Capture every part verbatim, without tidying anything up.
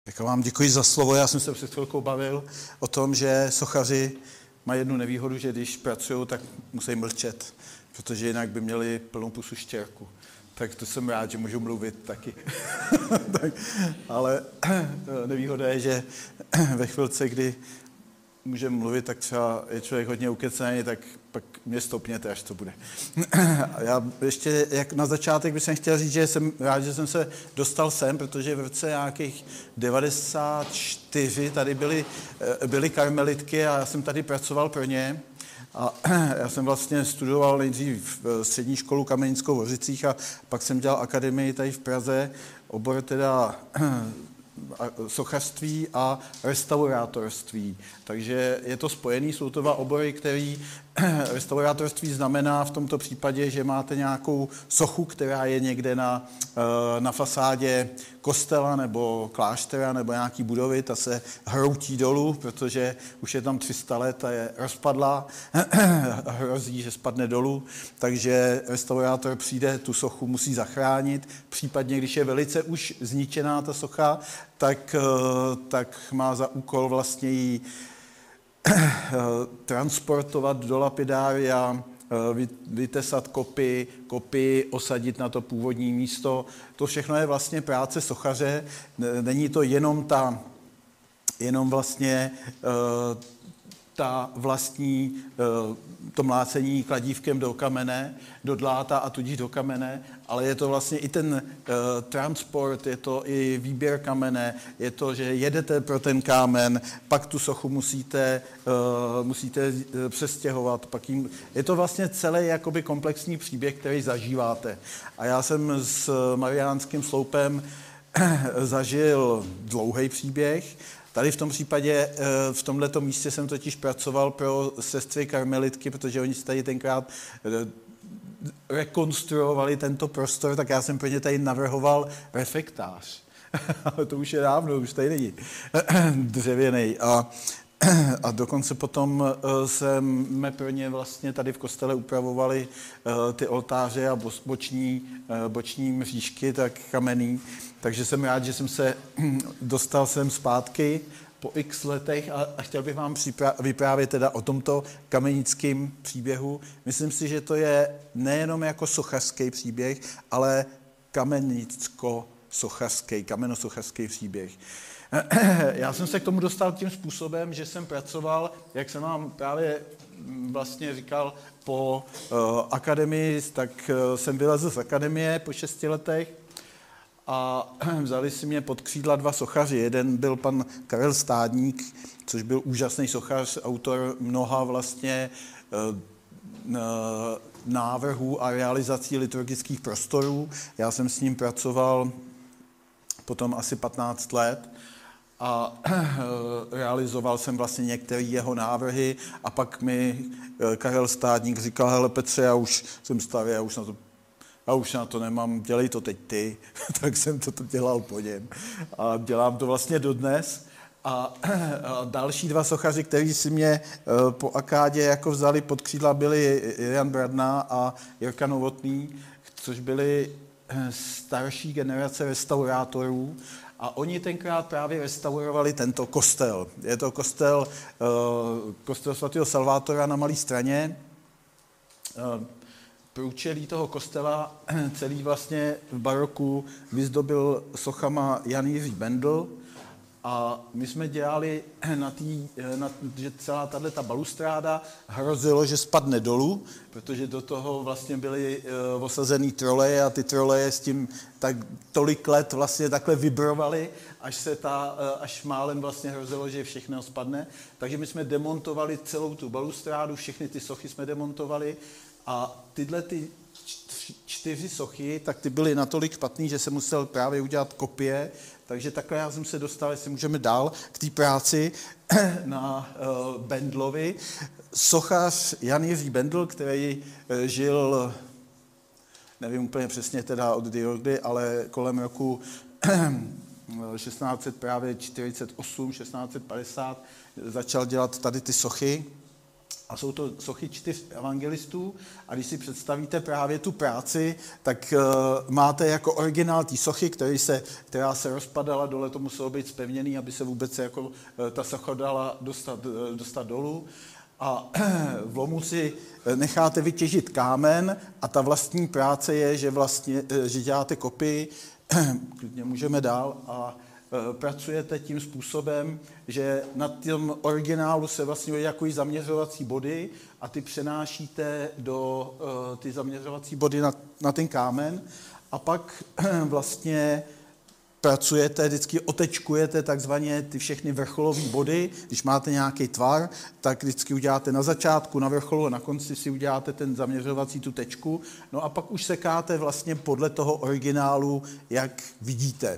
Tak vám děkuji za slovo. Já jsem se před chvilkou bavil o tom, že sochaři mají jednu nevýhodu, že když pracují, tak musí mlčet, protože jinak by měli plnou pusu štěrku. Tak to jsem rád, že můžu mluvit taky. tak, ale nevýhoda je, že ve chvilce, kdy můžeme mluvit, tak třeba je člověk hodně ukecený, tak pak mě stopněte, až to bude. Já ještě jak na začátek bych chtěl říct, že jsem rád, že jsem se dostal sem, protože v roce nějakých devadesát čtyři tady byly, byly karmelitky a já jsem tady pracoval pro ně. A já jsem vlastně studoval nejdřív v střední školu Kamenickou v Hořicích a pak jsem dělal akademii tady v Praze, obor teda sochařství a restaurátorství. Takže je to spojený, jsou to dva obory, který restaurátorství znamená v tomto případě, že máte nějakou sochu, která je někde na, na fasádě kostela nebo kláštera nebo nějaký budovy, ta se hroutí dolů, protože už je tam tři sta let a je rozpadlá, hrozí, že spadne dolů, takže restaurátor přijde, tu sochu musí zachránit, případně když je velice už zničená ta socha, tak, tak má za úkol vlastně ji transportovat do lapidária, vytesat kopy, kopy, osadit na to původní místo. To všechno je vlastně práce sochaře. Není to jenom ta, jenom vlastně ta vlastní, to mlácení kladívkem do kamene, do dláta a tudíž do kamene, ale je to vlastně i ten uh, transport, je to i výběr kamene, je to, že jedete pro ten kámen, pak tu sochu musíte, uh, musíte uh, přestěhovat, pak jim, je to vlastně celý jakoby komplexní příběh, který zažíváte. A já jsem s Mariánským sloupem zažil dlouhý příběh. Tady v tom případě, v tomhletom místě jsem totiž pracoval pro sestry karmelitky, protože oni si tady tenkrát rekonstruovali tento prostor, tak já jsem pro ně tady navrhoval refektář. Ale to už je dávno, už tady není. Dřevěnej. A, a dokonce potom jsme pro ně vlastně tady v kostele upravovali ty oltáře a boční, boční mřížky, tak kamenný. Takže jsem rád, že jsem se dostal sem zpátky po x letech a, a chtěl bych vám vyprávět teda o tomto kamenickém příběhu. Myslím si, že to je nejenom jako sochařský příběh, ale kamenicko-sochařský, kamenosochařský příběh. Já jsem se k tomu dostal tím způsobem, že jsem pracoval, jak jsem vám právě vlastně říkal, po uh, akademii, tak uh, jsem vylezl z akademie po šesti letech a vzali si mě pod křídla dva sochaři. Jeden byl pan Karel Stádník, což byl úžasný sochař, autor mnoha vlastně uh, uh, návrhů a realizací liturgických prostorů. Já jsem s ním pracoval potom asi patnáct let a realizoval jsem vlastně některé jeho návrhy a pak mi Karel Stádník říkal, hele Petře, já už jsem starý, já už na to, já už na to nemám, dělej to teď ty, tak jsem to dělal po něm a dělám to vlastně dodnes. A, a další dva sochaři, kteří si mě po akádě jako vzali pod křídla, byli Jan Bradna a Jirka Novotný, což byli starší generace restaurátorů. A oni tenkrát právě restaurovali tento kostel. Je to kostel, kostel svatého Salvátora na Malé Straně. Průčelí toho kostela celý vlastně v baroku vyzdobil sochama Jan Jiří Bendl. A my jsme dělali, na tý, na, že celá tato balustráda hrozilo, že spadne dolů, protože do toho vlastně byly uh, osazený troleje a ty troleje s tím tak tolik let vlastně takhle vibrovaly, až se ta, uh, až málem vlastně hrozilo, že všechno spadne. Takže my jsme demontovali celou tu balustrádu, všechny ty sochy jsme demontovali a tyhle ty čtyři sochy, tak ty byly natolik špatný, že se musel právě udělat kopie. Takže takhle já jsem se dostal, jestli můžeme dál, k té práci na uh, Bendlovi. Sochař Jan Jiří Bendl, který uh, žil, nevím úplně přesně teda od kdy, ale kolem roku šestnáct čtyřicet osm, šestnáct padesát začal dělat tady ty sochy. A jsou to sochy čtyř evangelistů a když si představíte právě tu práci, tak uh, máte jako originál té sochy, který se, která se rozpadala, dole to muselo být zpevněný, aby se vůbec jako, uh, ta socha dala dostat, uh, dostat dolů. A v lomu si necháte vytěžit kámen a ta vlastní práce je, že, vlastně, že děláte kopii, klidně můžeme dál, a pracujete tím způsobem, že na tom originálu se vlastně udělají zaměřovací body a ty přenášíte do ty zaměřovací body na, na ten kámen a pak vlastně pracujete, vždycky otečkujete takzvaně ty všechny vrcholové body. Když máte nějaký tvar, tak vždycky uděláte na začátku, na vrcholu a na konci si uděláte ten zaměřovací tu tečku. No a pak už sekáte vlastně podle toho originálu, jak vidíte.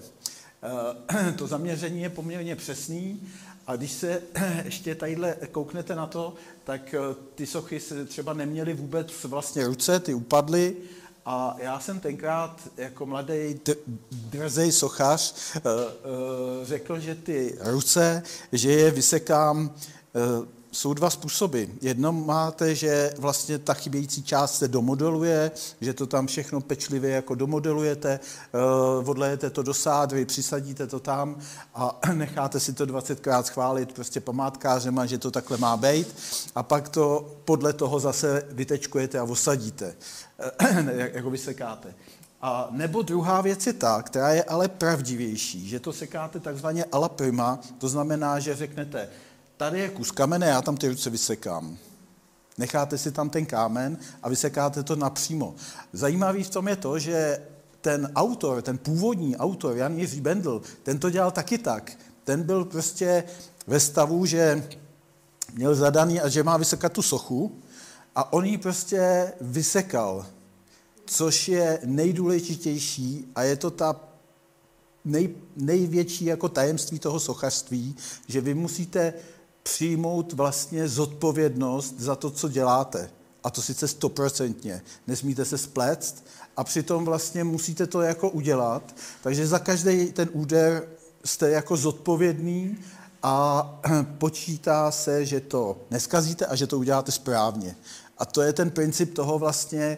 To zaměření je poměrně přesný a když se ještě tadyhle kouknete na to, tak ty sochy se třeba neměly vůbec vlastně ruce, ty upadly. A já jsem tenkrát jako mladý drzej sochař řekl, že ty ruce, že je vysekám, jsou dva způsoby. Jedno máte, že vlastně ta chybějící část se domodeluje, že to tam všechno pečlivě jako domodelujete, odlejete to do sádry, přisadíte to tam a necháte si to dvacetkrát schválit prostě památkářema, že to takhle má být a pak to podle toho zase vytečkujete a osadíte, jako vysekáte. A nebo druhá věc je ta, která je ale pravdivější, že to sekáte takzvaně a la prima, to znamená, že řeknete, tady je kus kamene, já tam ty ruce vysekám. Necháte si tam ten kámen a vysekáte to napřímo. Zajímavý v tom je to, že ten autor, ten původní autor, Jan Jiří Bendl, ten to dělal taky tak. Ten byl prostě ve stavu, že měl zadaný a že má vysekat tu sochu a on ji prostě vysekal, což je nejdůležitější a je to ta nej, největší jako tajemství toho sochařství, že vy musíte přijmout vlastně zodpovědnost za to, co děláte. A to sice stoprocentně. Nesmíte se spléct a přitom vlastně musíte to jako udělat. Takže za každý ten úder jste jako zodpovědný a počítá se, že to neskazíte a že to uděláte správně. A to je ten princip toho vlastně,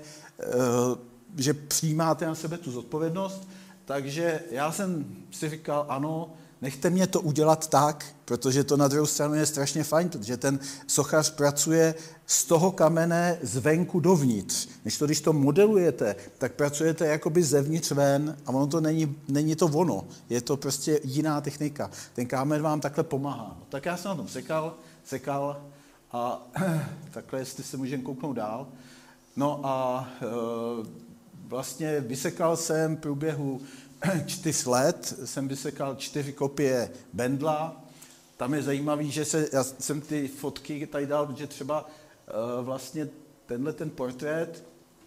že přijímáte na sebe tu zodpovědnost. Takže já jsem si říkal, ano, nechte mě to udělat tak, protože to na druhou stranu je strašně fajn, protože ten sochař pracuje z toho kamene zvenku dovnitř. Než to, když to modelujete, tak pracujete jakoby zevnitř ven a ono to není, není to ono, je to prostě jiná technika. Ten kámen vám takhle pomáhá. Tak já jsem na tom sekal, sekal a takhle, jestli se můžeme kouknout dál. No a e, vlastně vysekal jsem v průběhu čtyř let, jsem vysekal čtyři kopie Bendla. Tam je zajímavý, že se, já jsem ty fotky tady dal, že třeba uh, vlastně tenhle ten portrét,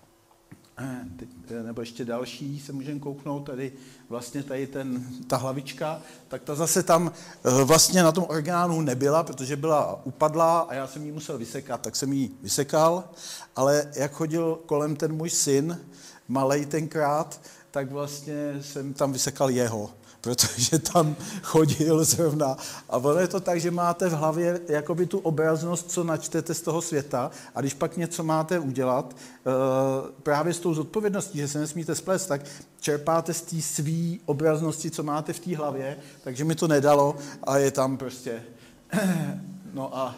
teď, nebo ještě další se můžeme kouknout, tady vlastně tady ten, ta hlavička, tak ta zase tam uh, vlastně na tom originálu nebyla, protože byla upadlá a já jsem ji musel vysekat, tak jsem ji vysekal, ale jak chodil kolem ten můj syn, malej tenkrát, tak vlastně jsem tam vysekal jeho, protože tam chodil zrovna. A ono je to tak, že máte v hlavě jakoby tu obraznost, co načtete z toho světa a když pak něco máte udělat, právě s tou zodpovědností, že se nesmíte splést, tak čerpáte z té svý obraznosti, co máte v té hlavě, takže mi to nedalo a je tam prostě. No a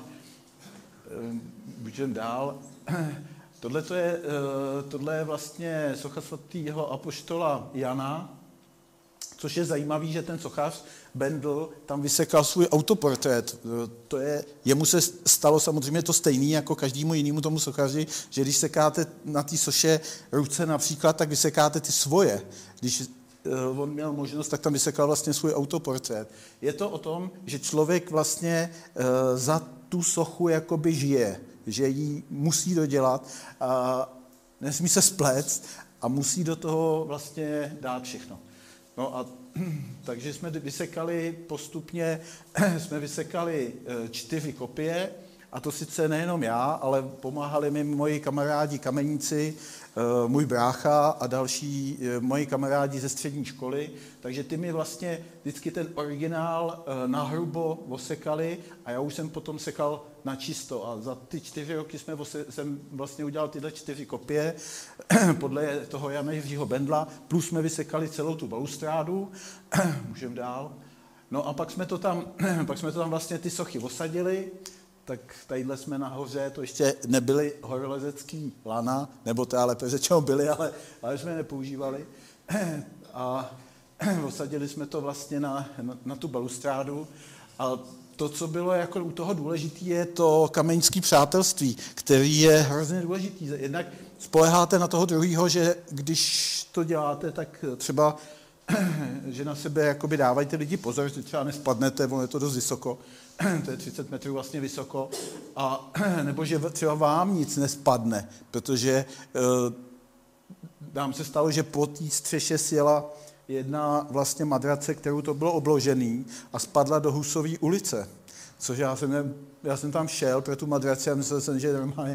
můžeme dál. Tohle je, tohle je vlastně socha svatého apoštola Jana, což je zajímavý, že ten sochař Bendl tam vysekal svůj autoportrét. To je, jemu se stalo samozřejmě to stejný jako každému jinému tomu sochaři, že když sekáte na té soše ruce například, tak vysekáte ty svoje. Když on měl možnost, tak tam vysekal vlastně svůj autoportrét. Je to o tom, že člověk vlastně za tu sochu jakoby žije, že ji musí dodělat a nesmí se spléct a musí do toho vlastně dát všechno. No a takže jsme vysekali postupně, jsme vysekali čtyři kopie a to sice nejenom já, ale pomáhali mi moji kamarádi kameníci, můj brácha a další moji kamarádi ze střední školy, takže ty mi vlastně vždycky ten originál nahrubo osekali a já už jsem potom sekal na čisto a za ty čtyři roky jsme jsem vlastně udělal tyhle čtyři kopie podle toho Jana Jiřího Bendla, plus jsme vysekali celou tu balustrádu, můžeme dál. No a pak jsme to tam, pak jsme to tam vlastně ty sochy osadili, tak tadyhle jsme nahoře, to ještě nebyly horolezecký lana, nebo to ale řečeno byly, ale, ale jsme nepoužívali. A osadili jsme to vlastně na, na, na tu balustrádu. A to, co bylo jako u toho důležité, je to kamenické přátelství, který je hrozně důležitý. Jednak spoléháte na toho druhého, že když to děláte, tak třeba že na sebe jakoby dávají ty lidi pozor, že třeba nespadnete, ono je to dost vysoko, to je třicet metrů vlastně vysoko, a nebo že třeba vám nic nespadne, protože nám se stalo, že po té střeše sjela jedna vlastně madrace, kterou to bylo obložený a spadla do Husové ulice, což já jsem, ne, já jsem tam šel pro tu madraci a myslel jsem, že normálně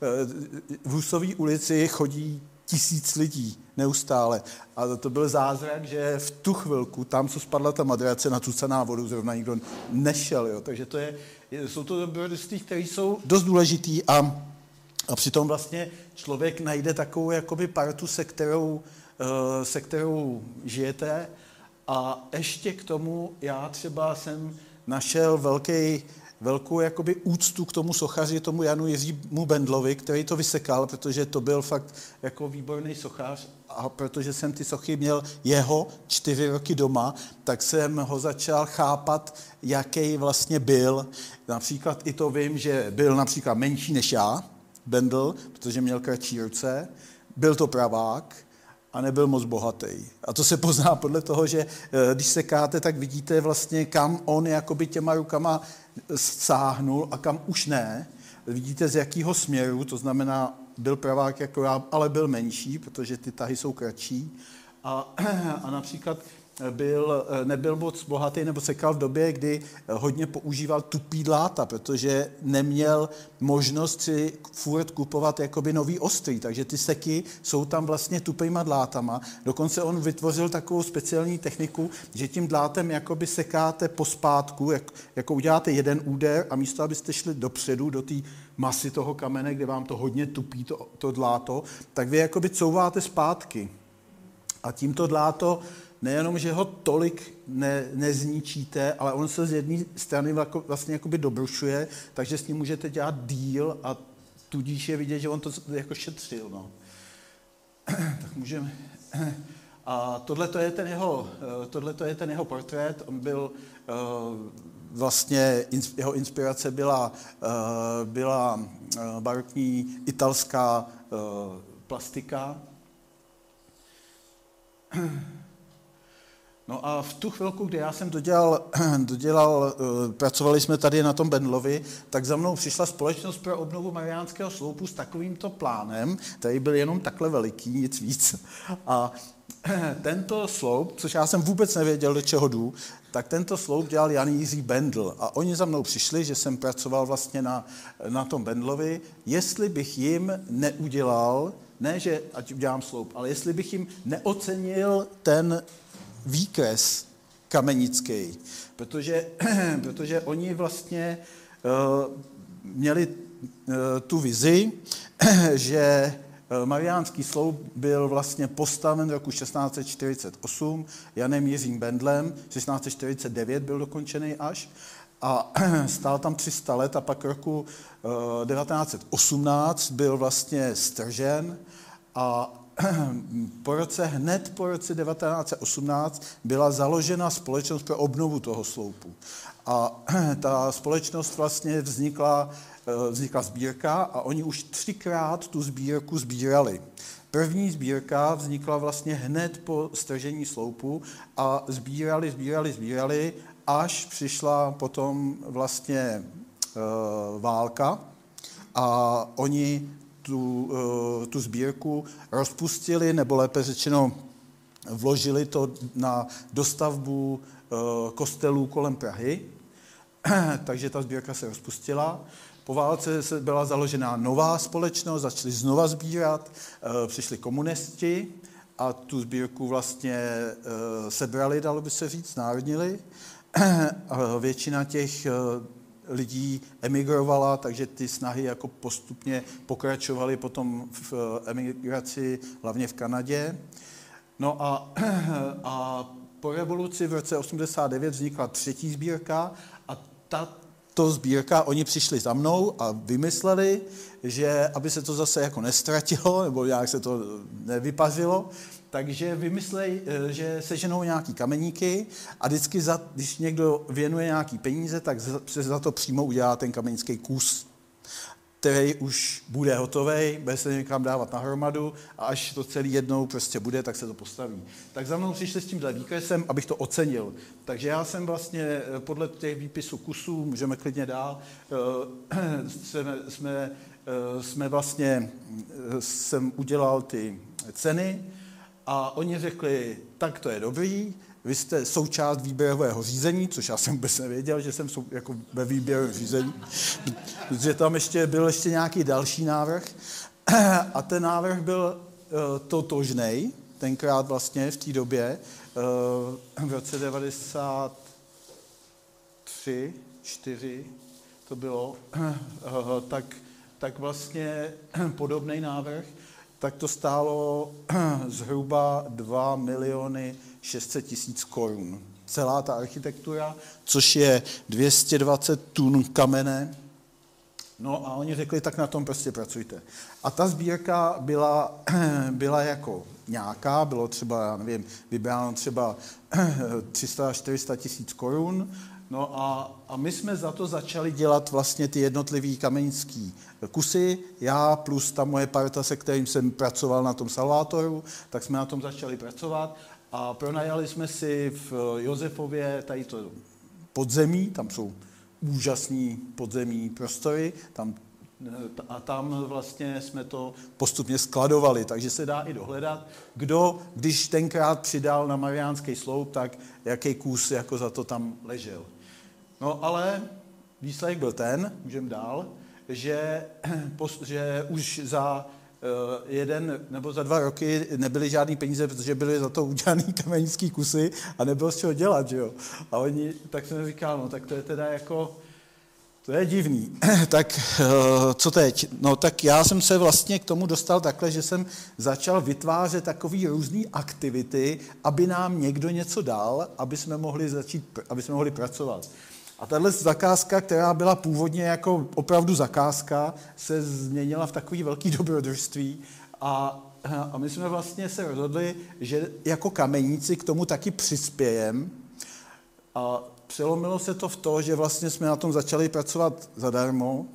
v Husové ulici chodí tisíc lidí neustále. A to byl zázrak, že v tu chvilku, tam, co spadla ta madrace, na tucaná vodu zrovna nikdo nešel. Jo. Takže to je, jsou to dobrodružství, které jsou dost důležitý a, a přitom vlastně člověk najde takovou jakoby partu, se kterou, se kterou žijete. A ještě k tomu já třeba jsem našel velký velkou jakoby úctu k tomu sochaři, tomu Janu Jiřímu Bendlovi, který to vysekal, protože to byl fakt jako výborný sochař a protože jsem ty sochy měl jeho čtyři roky doma, tak jsem ho začal chápat, jaký vlastně byl. Například i to vím, že byl například menší než já, Bendl, protože měl kratší ruce, byl to pravák, a nebyl moc bohatý. A to se pozná podle toho, že když sekáte, tak vidíte vlastně, kam on jakoby těma rukama sáhnul a kam už ne. Vidíte, z jakého směru, to znamená, byl pravák jako já, ale byl menší, protože ty tahy jsou kratší. A, a například byl, nebyl moc bohatý, nebo sekal v době, kdy hodně používal tupý dláta, protože neměl možnost si furt kupovat jakoby nový ostrý, takže ty seky jsou tam vlastně tupýma dlátama. Dokonce on vytvořil takovou speciální techniku, že tím dlátem jakoby sekáte pospátku, jak, jako uděláte jeden úder a místo, abyste šli dopředu do té masy toho kamene, kde vám to hodně tupí, to, to dláto, tak vy jakoby couváte zpátky. A tímto dláto nejenom, že ho tolik ne, nezničíte, ale on se z jedné strany vlastně jakoby dobrušuje, takže s ním můžete dělat díl a tudíž je vidět, že on to jako šetřil. No. Tak můžeme... A tohle to je ten jeho, tohle to je ten jeho portrét. On byl vlastně, jeho inspirace byla, byla barokní italská plastika. No a v tu chvilku, kdy já jsem dodělal, dodělal, pracovali jsme tady na tom Bendlovi, tak za mnou přišla Společnost pro obnovu Mariánského sloupu s takovýmto plánem, který byl jenom takhle veliký, nic víc. A tento sloup, což já jsem vůbec nevěděl, do čeho jdu, tak tento sloup dělal Jan Jiří Bendl. A oni za mnou přišli, že jsem pracoval vlastně na, na tom Bendlovi, jestli bych jim neudělal, ne, že ať udělám sloup, ale jestli bych jim neocenil ten výkres kamenický, protože, protože oni vlastně uh, měli uh, tu vizi, že Mariánský sloup byl vlastně postaven roku šestnáct set čtyřicet osm Janem Jiřím Bendlem, šestnáct set čtyřicet devět byl dokončený až a stál tam tři sta let a pak roku uh, devatenáct set osmnáct byl vlastně stržen a po roce, hned po roce devatenáct set osmnáct byla založena společnost pro obnovu toho sloupu. A ta společnost vlastně vznikla, vznikla sbírka a oni už třikrát tu sbírku sbírali. První sbírka vznikla vlastně hned po stržení sloupu a sbírali, sbírali, sbírali, až přišla potom vlastně e, válka a oni Tu, tu sbírku rozpustili, nebo lépe řečeno vložili to na dostavbu kostelů kolem Prahy, takže ta sbírka se rozpustila. Po válce se byla založena nová společnost, začali znova sbírat, přišli komunisti a tu sbírku vlastně sebrali, dalo by se říct, znárodnili. Většina těch lidí emigrovala, takže ty snahy jako postupně pokračovaly potom v emigraci, hlavně v Kanadě. No a, a po revoluci v roce osmdesát devět vznikla třetí sbírka a tato sbírka, oni přišli za mnou a vymysleli, že aby se to zase jako nestratilo, nebo nějak se to nevypařilo, takže vymyslej, že seženou nějaký kameníky a vždycky, za, když někdo věnuje nějaký peníze, tak se za to přímo udělá ten kamenický kus, který už bude hotovej, bude se někam dávat na hromadu a až to celý jednou prostě bude, tak se to postaví. Tak za mnou přišli s tímhle výkresem, abych to ocenil. Takže já jsem vlastně podle těch výpisů kusů, můžeme klidně dál, jsme, jsme, jsme vlastně, jsem udělal ty ceny a oni řekli, tak to je dobrý, vy jste součást výběrového řízení, což já jsem vůbec nevěděl, že jsem sou, jako ve výběrovém řízení, protože tam ještě byl ještě nějaký další návrh. A ten návrh byl uh, totožnej, tenkrát vlastně v té době, uh, v roce devadesát tři, čtyři to bylo, uh, tak, tak vlastně podobný návrh, tak to stálo zhruba dva miliony šest set tisíc korun. Celá ta architektura, což je dvě stě dvacet tun kamene. No a oni řekli, tak na tom prostě pracujte. A ta sbírka byla, byla jako nějaká, bylo třeba, já nevím, vybráno třeba tři sta až čtyři sta tisíc korun. No a, a my jsme za to začali dělat vlastně ty jednotlivý kamenický kusy. Já plus ta moje parta, se kterým jsem pracoval na tom Salvátoru, tak jsme na tom začali pracovat a pronajali jsme si v Josefově tady to podzemí, tam jsou úžasný podzemní prostory, tam, a tam vlastně jsme to postupně skladovali, takže se dá i dohledat, kdo, když tenkrát přidal na Mariánský sloup, tak jaký kus jako za to tam ležel. No ale výsledek byl ten, můžeme dál, že, že už za jeden nebo za dva roky nebyly žádný peníze, protože byly za to udělaný kamenický kusy a nebylo z čeho dělat, že jo. A oni, tak jsem říkal, no tak to je teda jako, to je divný. Tak co teď? No tak já jsem se vlastně k tomu dostal takhle, že jsem začal vytvářet takový různý aktivity, aby nám někdo něco dal, aby jsme mohli začít, aby jsme mohli pracovat. A tahle zakázka, která byla původně jako opravdu zakázka, se změnila v takový velký dobrodružství a, a my jsme vlastně se rozhodli, že jako kameníci k tomu taky přispějeme. A přelomilo se to v to, že vlastně jsme na tom začali pracovat zadarmo,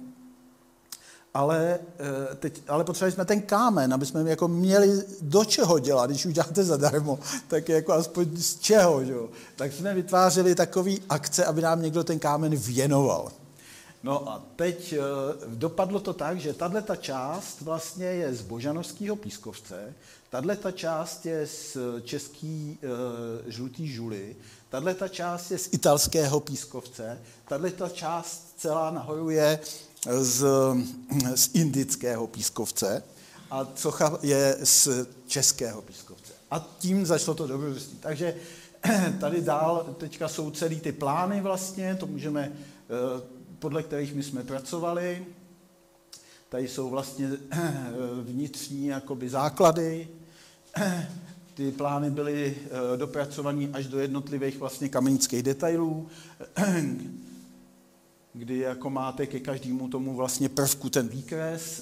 ale, teď, ale potřebovali jsme ten kámen, aby jsme jako měli do čeho dělat, když už děláte zadarmo, tak jako aspoň z čeho, že jo. Tak jsme vytvářeli takový akce, aby nám někdo ten kámen věnoval. No a teď dopadlo to tak, že tato část vlastně je z Božanovského pískovce, tato část je z český e, žlutý žuly, tato část je z italského pískovce, tato část celá nahoru je z, z indického pískovce a socha je z českého pískovce. A tím začalo to dobrodružství. Takže tady dál teďka jsou celý ty plány vlastně, to můžeme, podle kterých my jsme pracovali. Tady jsou vlastně vnitřní jakoby základy. Ty plány byly dopracované až do jednotlivých vlastně kamenických detailů, kdy jako máte ke každému tomu vlastně prvku ten výkres.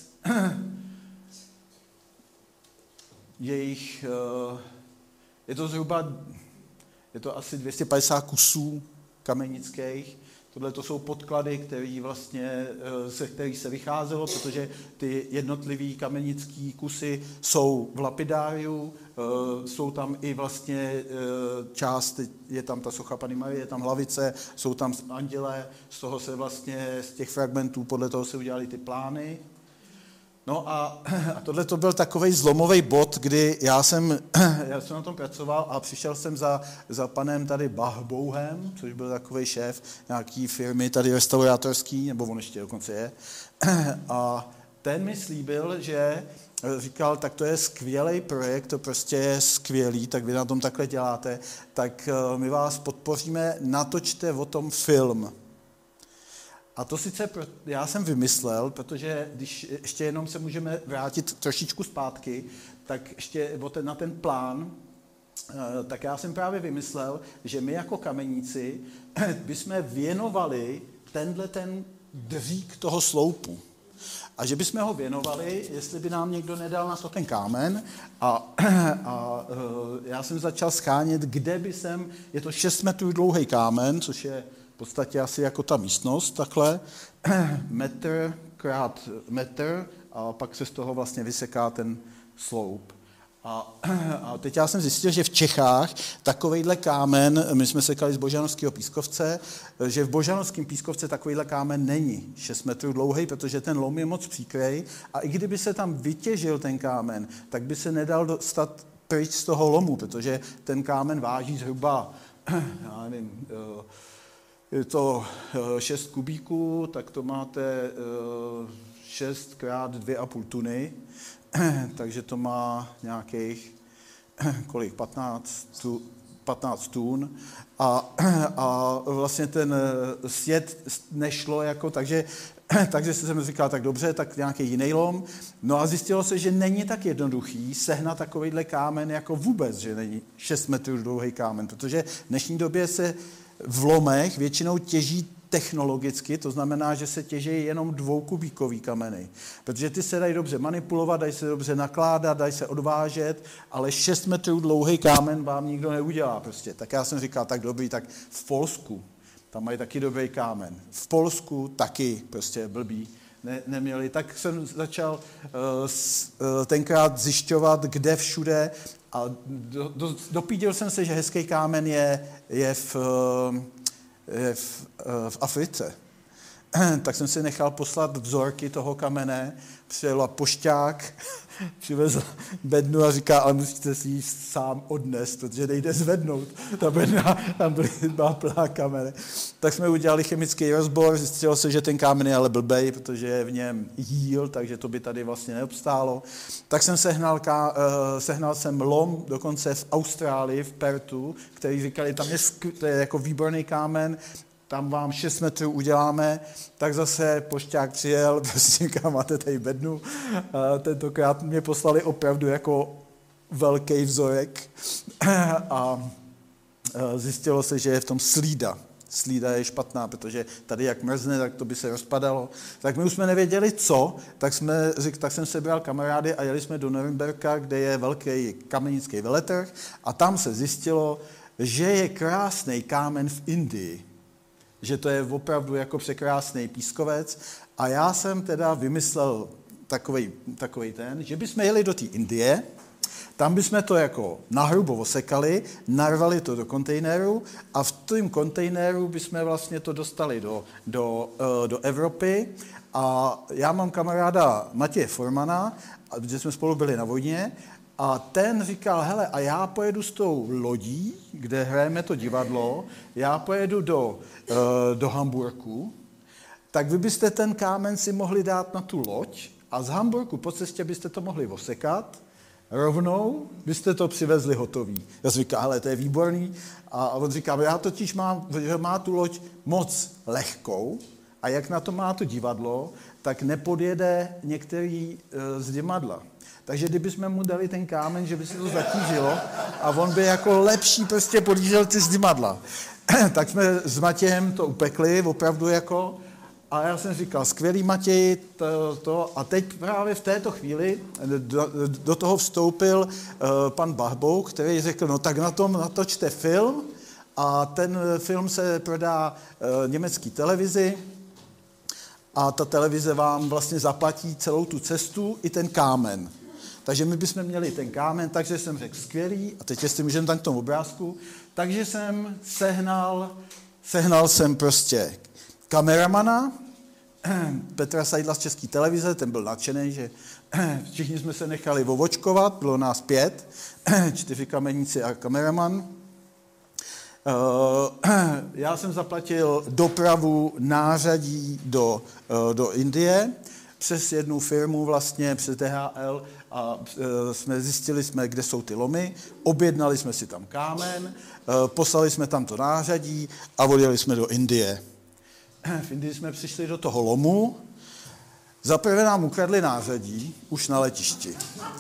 Jejich, je to zhruba, je to asi dvě stě padesát kusů kamenických. Tohle to jsou podklady, který vlastně, se kterých se vycházelo, protože ty jednotlivý kamenický kusy jsou v lapidáriu, jsou tam i vlastně část, je tam ta socha Panny Marie, je tam hlavice, jsou tam anděle, z toho se vlastně, z těch fragmentů, podle toho se udělali ty plány. No a, a tohle to byl takovej zlomový bod, kdy já jsem, já jsem na tom pracoval a přišel jsem za, za panem tady Bahbouhem, což byl takovej šéf nějaký firmy tady restaurátorský, nebo on ještě dokonce je. A ten mi slíbil, že říkal, tak to je skvělý projekt, to prostě je skvělý, tak vy na tom takhle děláte, tak my vás podpoříme, natočte o tom film. A to sice já jsem vymyslel, protože když ještě jenom se můžeme vrátit trošičku zpátky, tak ještě na ten plán, tak já jsem právě vymyslel, že my jako kameníci bychom věnovali tenhle ten dřík toho sloupu. A že bychom ho věnovali, jestli by nám někdo nedal na to ten kámen. A, a já jsem začal schánět, kde by jsem, je to šest metrů dlouhý kámen, což je v podstatě asi jako ta místnost, takhle, metr krát metr a pak se z toho vlastně vyseká ten sloup. A, a teď já jsem zjistil, že v Čechách takovejhle kámen, my jsme sekali z Božanovského pískovce, že v Božanovském pískovce takovejhle kámen není šest metrů dlouhý, protože ten lom je moc příkrej a i kdyby se tam vytěžil ten kámen, tak by se nedal dostat pryč z toho lomu, protože ten kámen váží zhruba, já nevím, je to šest kubíků, tak to máte šest krát dvě a půl tuny, takže to má nějakých kolik, patnáct tun a, a vlastně ten sjet nešlo jako, takže, takže jsem říkal, tak dobře, tak nějaký jiný lom. No a zjistilo se, že není tak jednoduchý sehnat takovýhle kámen jako vůbec, že není šest metrů dlouhý kámen, protože v dnešní době se v lomech většinou těží technologicky, to znamená, že se těží jenom dvoukubíkový kameny, protože ty se dají dobře manipulovat, dají se dobře nakládat, dají se odvážet, ale šest metrů dlouhý kámen vám nikdo neudělá prostě. Tak já jsem říkal, tak dobrý, tak v Polsku, tam mají taky dobrý kámen. V Polsku taky prostě blbý ne, neměli. Tak jsem začal uh, s, uh, tenkrát zjišťovat, kde všude a do, do, dopídil jsem se, že hezký kámen je, je v... Uh, V, v Africe. Tak jsem si nechal poslat vzorky toho kamene, přijela pošťák, přivezl bednu a říká, ale musíte si ji sám odnést, protože nejde zvednout. Ta bedna tam byla plná kamene. Tak jsme udělali chemický rozbor, zjistilo se, že ten kámen je ale blbej, protože je v něm jíl, takže to by tady vlastně neobstálo. Tak jsem sehnal, ká, uh, sehnal jsem lom, dokonce v Austrálii, v Pertu, který říkali, tam je, to je jako výborný kámen, tam vám šest metrů uděláme, tak zase pošťák přijel, prostě říká, máte tady bednu. A tentokrát mě poslali opravdu jako velký vzorek a zjistilo se, že je v tom slída. Slída je špatná, protože tady jak mrzne, tak to by se rozpadalo. Tak my už jsme nevěděli co, tak, jsme, tak jsem sebral kamarády a jeli jsme do Norimberka, kde je velký kamenický veletrh a tam se zjistilo, že je krásný kámen v Indii. Že to je opravdu jako překrásný pískovec. A já jsem teda vymyslel takovej, takovej ten, že bychom jeli do té Indie, tam bychom to jako nahrubo osekali, narvali to do kontejneru a v tom kontejneru bychom vlastně to dostali do, do, do Evropy. A já mám kamaráda Matěje Formana, protože jsme spolu byli na vojně, a ten říkal, hele, a já pojedu s tou lodí, kde hrajeme to divadlo, já pojedu do, do Hamburku, tak vy byste ten kámen si mohli dát na tu loď a z Hamburku po cestě byste to mohli osekat, rovnou byste to přivezli hotový. Já jsem říkal, hele, to je výborný. A on říká, já totiž mám, že má tu loď moc lehkou a jak na to má to divadlo, tak nepodjede některý z divadla. Takže kdybychom mu dali ten kámen, že by se to zatížilo a on by jako lepší prostě podjížděl ty zdymadla. Tak jsme s Matějem to upekli, opravdu jako, a já jsem říkal, skvělý Matěj, to, to, a teď právě v této chvíli do, do toho vstoupil uh, pan Bahbou, který řekl, no tak na tom natočte film a ten film se prodá uh, německý televizi a ta televize vám vlastně zaplatí celou tu cestu i ten kámen. Takže my bychom měli ten kámen, takže jsem řekl skvělý, a teď jestli můžeme tam k tomu obrázku, takže jsem sehnal, sehnal jsem prostě kameramana, Petra Seidla z České televize, ten byl nadšený, že všichni jsme se nechali ovočkovat, bylo nás pět, čtyři kameníci a kameraman. Já jsem zaplatil dopravu nářadí do, do Indie přes jednu firmu vlastně, přes D H L a jsme zjistili jsme, kde jsou ty lomy, objednali jsme si tam kámen, poslali jsme tam to nářadí a odjeli jsme do Indie. V Indii jsme přišli do toho lomu, zaprvé nám ukradli nářadí, už na letišti.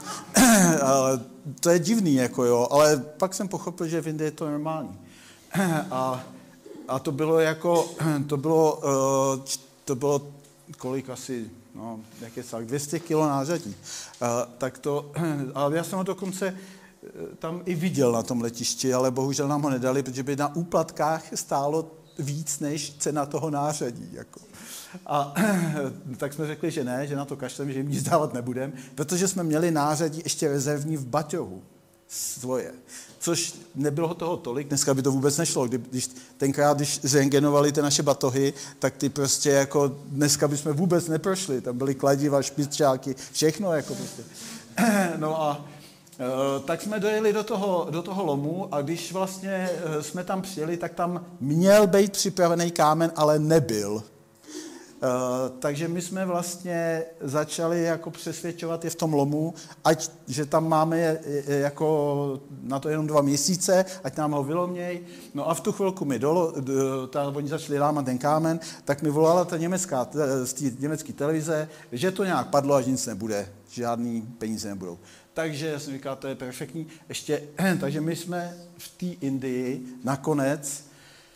To je divný, jako jo, ale pak jsem pochopil, že v Indii je to normální. A, a to bylo jako, to bylo, to bylo kolik asi, no, jak je tak, dvě stě kilo nářadí. A, tak to, ale já jsem ho dokonce tam i viděl na tom letišti, ale bohužel nám ho nedali, protože by na úplatkách stálo víc než cena toho nářadí. Jako. A tak jsme řekli, že ne, že na to kašlem, že jim nic dávat nebudeme, protože jsme měli nářadí ještě rezervní v baťohu svoje. Což nebylo toho tolik, dneska by to vůbec nešlo. Kdy, když tenkrát, když zrengenovali ty naše batohy, tak ty prostě jako dneska bychom vůbec neprošli. Tam byly kladiva, špičáky, všechno jako prostě. No a e, tak jsme dojeli do toho, do toho lomu a když vlastně e, jsme tam přijeli, tak tam měl být připravený kámen, ale nebyl. Uh, takže my jsme vlastně začali jako přesvědčovat je v tom lomu, ať, že tam máme je, je, jako na to jenom dva měsíce, ať nám ho vyloměj. No a v tu chvilku mi dolo, ta, oni začali lámat ten kámen, tak mi volala ta německá, z té německé televize, že to nějak padlo a že nic nebude, žádný peníze nebudou. Takže já jsem říkal, to je perfektní. Ještě, takže my jsme v té Indii nakonec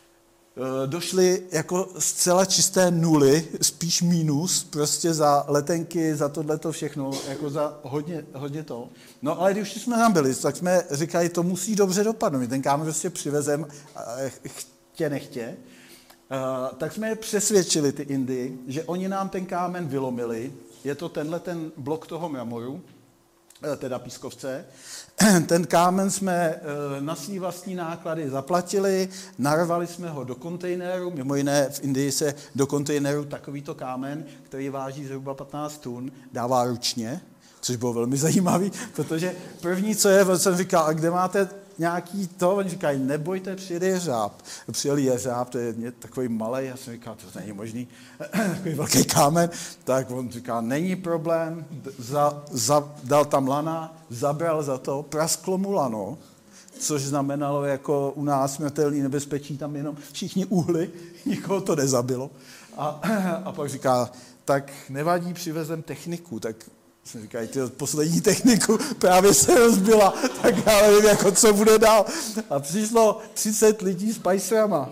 došli jako zcela čisté nuly, spíš mínus, prostě za letenky, za tohleto všechno, jako za hodně, hodně to. No ale když jsme tam byli, tak jsme říkali, to musí dobře dopadnout. Ten kámen prostě přivezem, chtě nechtě. Tak jsme je přesvědčili, ty Indii, že oni nám ten kámen vylomili. Je to tenhle ten blok toho mramoru, teda pískovce. Ten kámen jsme na svý vlastní náklady zaplatili, narvali jsme ho do kontejneru, mimo jiné v Indii se do kontejneru takovýto kámen, který váží zhruba patnáct tun, dává ručně, což bylo velmi zajímavý, protože první, co je, jsem říkal, a kde máte nějaký to, oni říkají, nebojte, přijede jeřáb. Přijel jeřáb, to je takový malej, já jsem říkal, to není možný, takový velký kámen, tak on říká, není problém, za, za, dal tam lana, zabral za to, prasklo mu lano, což znamenalo jako u nás smrtelný nebezpečí, tam jenom všichni uhly, nikoho to nezabilo. A, a pak říká, tak nevadí, přivezem techniku, tak jsem říkal, ty poslední techniku právě se rozbila, tak já nevím, jako co bude dál. A přišlo třicet lidí s pajsrama.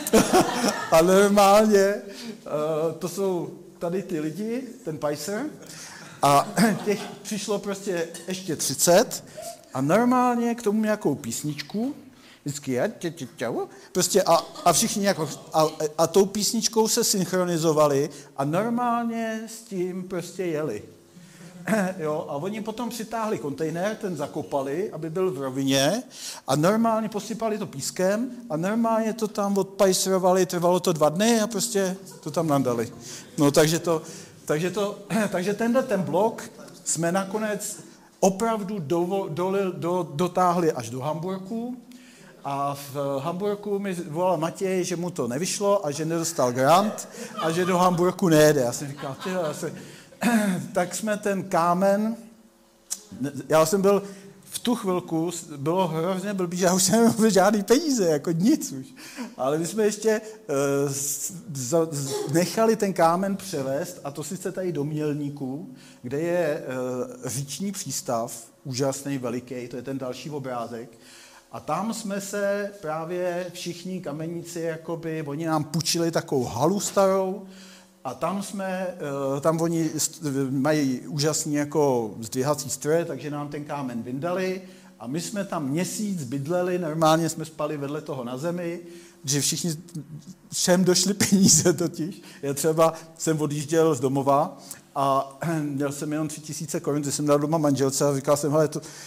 A normálně, to jsou tady ty lidi, ten pajser, a těch přišlo prostě ještě třicet a normálně k tomu nějakou písničku, vždycky je, tě, tě, tě, prostě a, a všichni jako, a, a tou písničkou se synchronizovali a normálně s tím prostě jeli. Jo, a oni potom přitáhli kontejner, ten zakopali, aby byl v rovině a normálně posypali to pískem a normálně to tam odpajsrovali, trvalo to dva dny a prostě to tam nandali. No takže to, takže to, takže tenhle ten blok jsme nakonec opravdu do, do, do, dotáhli až do Hamburku a v Hamburku mi volal Matěj, že mu to nevyšlo a že nedostal grant a že do Hamburku nejede. Já jsem říkal, ty, já jsem, tak jsme ten kámen, já jsem byl v tu chvilku, bylo hrozně blbý, že já už jsem neměl žádný peníze, jako nic už. Ale my jsme ještě uh, z, z, nechali ten kámen převést, a to sice tady do Mělníku, kde je uh, říční přístav, úžasný, veliký, to je ten další obrázek. A tam jsme se právě všichni kameníci, jakoby, oni nám půjčili takovou halu starou, a tam jsme, tam oni mají úžasný jako zdvihací stroje, takže nám ten kámen vyndali a my jsme tam měsíc bydleli, normálně jsme spali vedle toho na zemi, že všichni, všem došly peníze totiž. Já třeba jsem odjížděl z domova a měl jsem jenom tři tisíce korun, když jsem dal doma manželce a říkal jsem, hele, to,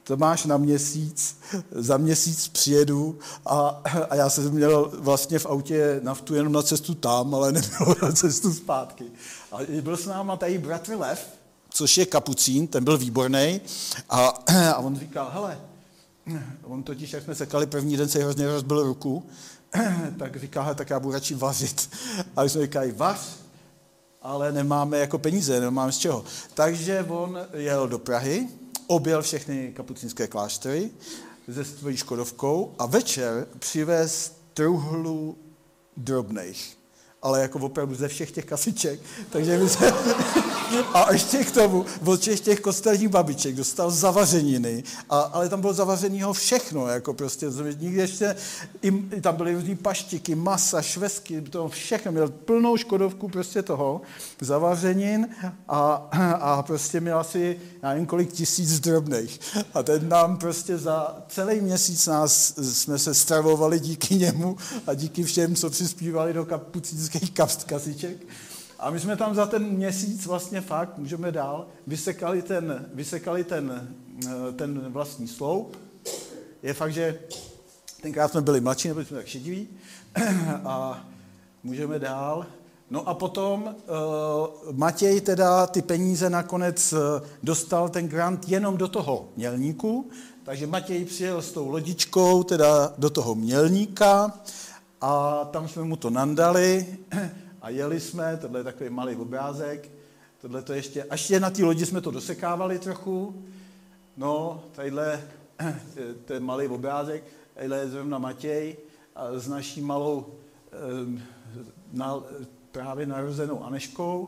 to máš na měsíc, za měsíc přijedu a, a já jsem měl vlastně v autě naftu jenom na cestu tam, ale nebylo na cestu zpátky. A byl s náma tady bratr Lev, což je kapucín, ten byl výborný a, a on říkal, hele, on totiž, jak jsme sekali první den, se hrozně rozbil ruku, tak říká, hele, tak já budu radši vařit. A my jsme říkali, vař, ale nemáme jako peníze, nemáme z čeho. Takže on jel do Prahy, objel všechny kapucínské kláštery se svojí škodovkou a večer přivez truhlu drobných. Ale jako opravdu ze všech těch kasiček. Takže my se... A ještě k tomu, od všech těch kostelních babiček dostal zavařeniny, a, ale tam bylo zavařenýho všechno, jako prostě, nikdy ještě, i, tam byly různý paštiky, masa, švestky, to všechno, měl plnou škodovku prostě toho, zavařenin a, a prostě měl asi, já nevím, kolik tisíc drobných. A ten nám prostě za celý měsíc nás, jsme se stravovali díky němu a díky všem, co přispívali do kapucínských kasiček. A my jsme tam za ten měsíc vlastně fakt, můžeme dál, vysekali ten, vysekali ten, ten vlastní sloup. Je fakt, že tenkrát jsme byli mladší, nebyli jsme tak šediví. A můžeme dál. No a potom uh, Matěj teda ty peníze nakonec dostal ten grant jenom do toho Mělníku. Takže Matěj přijel s tou lodičkou teda do toho Mělníka a tam jsme mu to nandali. A jeli jsme, tohle je takový malý obrázek, tohle to ještě, až je na té lodi jsme to dosekávali trochu, no, tadyhle, to je malý obrázek, tadyhle je zrovna Matěj a s naší malou na, právě narozenou Aneškou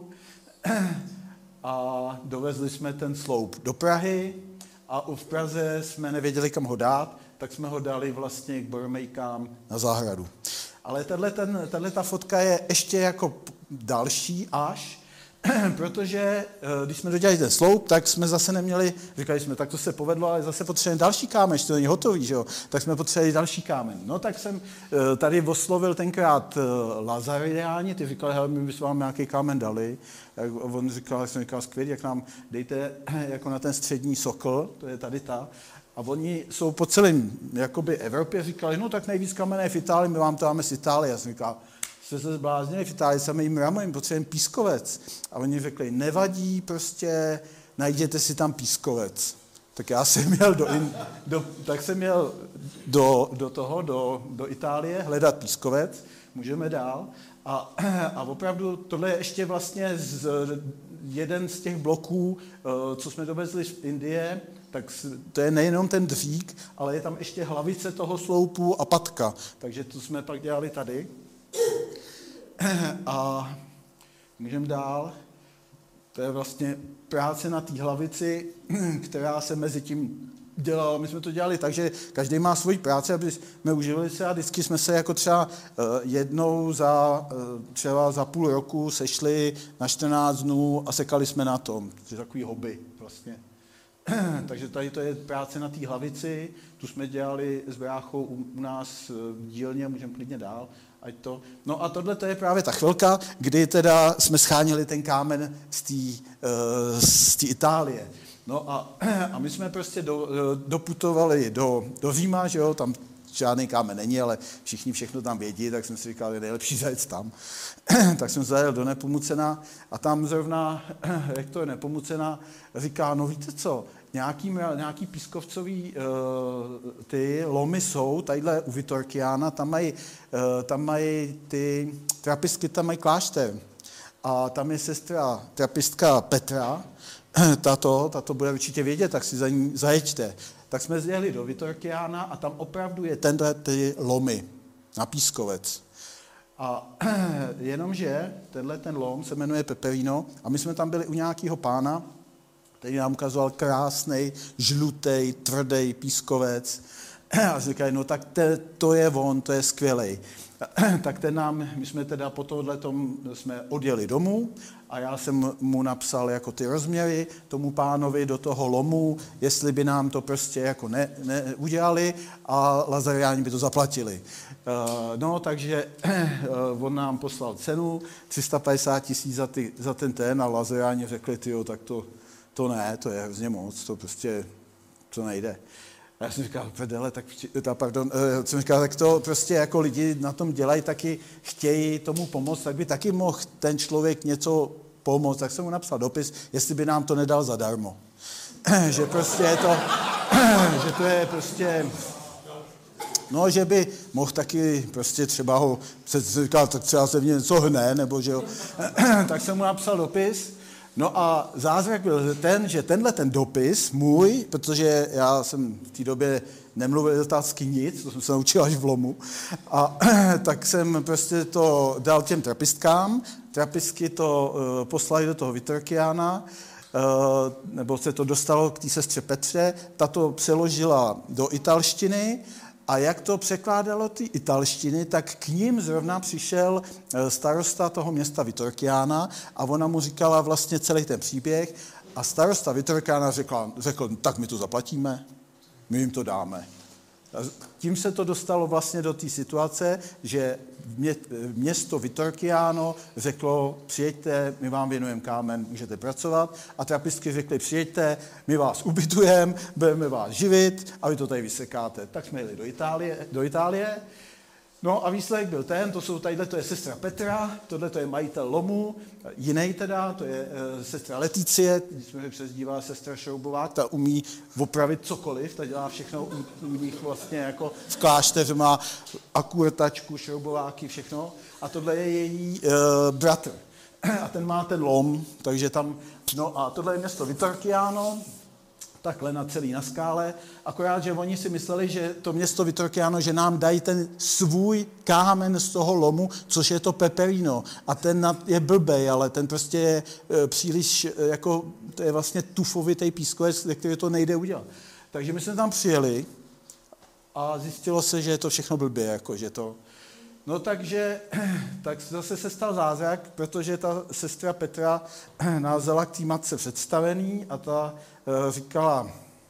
a dovezli jsme ten sloup do Prahy a v Praze jsme nevěděli, kam ho dát, tak jsme ho dali vlastně k boromejkám na zahradu. Ale tato fotka je ještě jako další až, protože když jsme dodělali ten sloup, tak jsme zase neměli, říkali jsme, tak to se povedlo, ale zase potřebujeme další kámen, že to není hotový, že jo? Tak jsme potřebovali další kámen. No tak jsem tady oslovil tenkrát Lazariáni, ty říkali, hele, my bychom vám nějaký kámen dali. A on říkal, jak jsem říkal, skvělý, jak nám dejte jako na ten střední sokl, to je tady ta. A oni jsou po celém jakoby Evropě, říkali, no tak nejvíc kamené v Itálii, my vám to dáme z Itálie. Já jsem říkal, jste se zbláznili, v Itálii samý mramor, potřebujeme pískovec. A oni řekli, nevadí, prostě najděte si tam pískovec. Tak já jsem měl do, do, tak jsem měl do, do toho, do, do Itálie hledat pískovec, můžeme dál. A, a opravdu tohle je ještě vlastně z, jeden z těch bloků, co jsme dovezli z Indie, tak to je nejenom ten dřík, ale je tam ještě hlavice toho sloupu a patka. Takže to jsme pak dělali tady. A můžeme dál. To je vlastně práce na té hlavici, která se mezi tím dělala. My jsme to dělali tak, že každý má svoji práci, aby jsme uživili se a vždycky jsme se jako třeba jednou za, třeba za půl roku sešli na čtrnáct dnů a sekali jsme na tom. To je takový hobby vlastně. Takže tady to je práce na té hlavici, tu jsme dělali s bráchou u, u nás v dílně, můžeme klidně dál, ať to. No a tohle to je právě ta chvilka, kdy teda jsme scháněli ten kámen z té uh, z té Itálie. No a, a my jsme prostě do, doputovali do, do Říma, že jo, tam žádný kámen není, ale všichni všechno tam vědí, tak jsem si říkal, je nejlepší zajet tam. Tak jsem zajel do Nepomucena a tam zrovna rektor Nepomucena říká, no víte co, nějaký, nějaký pískovcový uh, ty lomy jsou, tadyhle u Vitorkiána, tam mají, uh, tam mají ty trapistky, tam mají klášter. A tam je sestra trapistka Petra, tato, tato bude určitě vědět, tak si za ní zajeďte. Tak jsme zjeli do Vitorkiána a tam opravdu je tenhle ty lomy na pískovec. A jenomže tenhle ten lom se jmenuje Peperino a my jsme tam byli u nějakého pána, který nám ukazoval krásný, žlutý, tvrdý pískovec. A říkali, no tak te, to je on, to je skvělej. Tak ten nám, my jsme teda po tohletom jsme odjeli domů a já jsem mu napsal jako ty rozměry tomu pánovi do toho lomu, jestli by nám to prostě jako ne, ne udělali a Lazariáni by to zaplatili. Uh, no, takže uh, on nám poslal cenu, tři sta padesát tisíc za, ty, za ten ten a Lazariáni řekli, tyjo, tak to, to ne, to je hrozně moc, to prostě to nejde. A já jsem říkal, pedele, tak, ta, pardon, uh, jsem říkal, tak to prostě jako lidi na tom dělají, taky chtějí tomu pomoct, tak by taky mohl ten člověk něco pomoct. Tak jsem mu napsal dopis, jestli by nám to nedal zadarmo. Že prostě je to, že to je prostě, no, že by mohl taky prostě třeba ho, se říkal, tak třeba se v něm něco hne, nebo že jo. Tak jsem mu napsal dopis. No a zázrak byl ten, že tenhle ten dopis můj, protože já jsem v té době nemluvil italsky nic, to jsem se naučil až v Lomu, a tak jsem prostě to dal těm trapistkám, trapistky to uh, poslali do toho Vitorkiana, uh, nebo se to dostalo k té sestře Petře, ta to přeložila do italštiny, a jak to překládalo ty italštiny, tak k ním zrovna přišel starosta toho města Vitorkiana a ona mu říkala vlastně celý ten příběh a starosta Vitorkiana řekl, řekl, tak my to zaplatíme, my jim to dáme. A tím se to dostalo vlastně do té situace, že město Vitorkiano řeklo, přijeďte, my vám věnujeme kámen, můžete pracovat. A trapistky řekly, přijeďte, my vás ubytujeme, budeme vás živit a vy to tady vysekáte. Tak jsme jeli do Itálie, do Itálie. No a výsledek byl ten, to jsou tadyhle, to je sestra Petra, tohle to je majitel Lomu, jiný teda, to je e, sestra Leticie, když jsme přezdívala sestra Šroubová, ta umí opravit cokoliv, ta dělá všechno u, u nich vlastně jako v klášteře, má akurtačku, šroubováky, všechno. A tohle je její e, bratr. A ten má ten lom, takže tam, no a tohle je město Vitorkiano, takhle na celý na skále, akorát, že oni si mysleli, že to město Vitorkiano, že nám dají ten svůj kámen z toho lomu, což je to peperino. A ten je blbej, ale ten prostě je e, příliš, e, jako, to je vlastně tufovitý pískovec, ze kterého to nejde udělat. Takže my jsme tam přijeli a zjistilo se, že je to všechno blbě, jako, že to... No takže, tak zase se stal zázrak, protože ta sestra Petra nás vzala k té matce představený a ta e, říkala,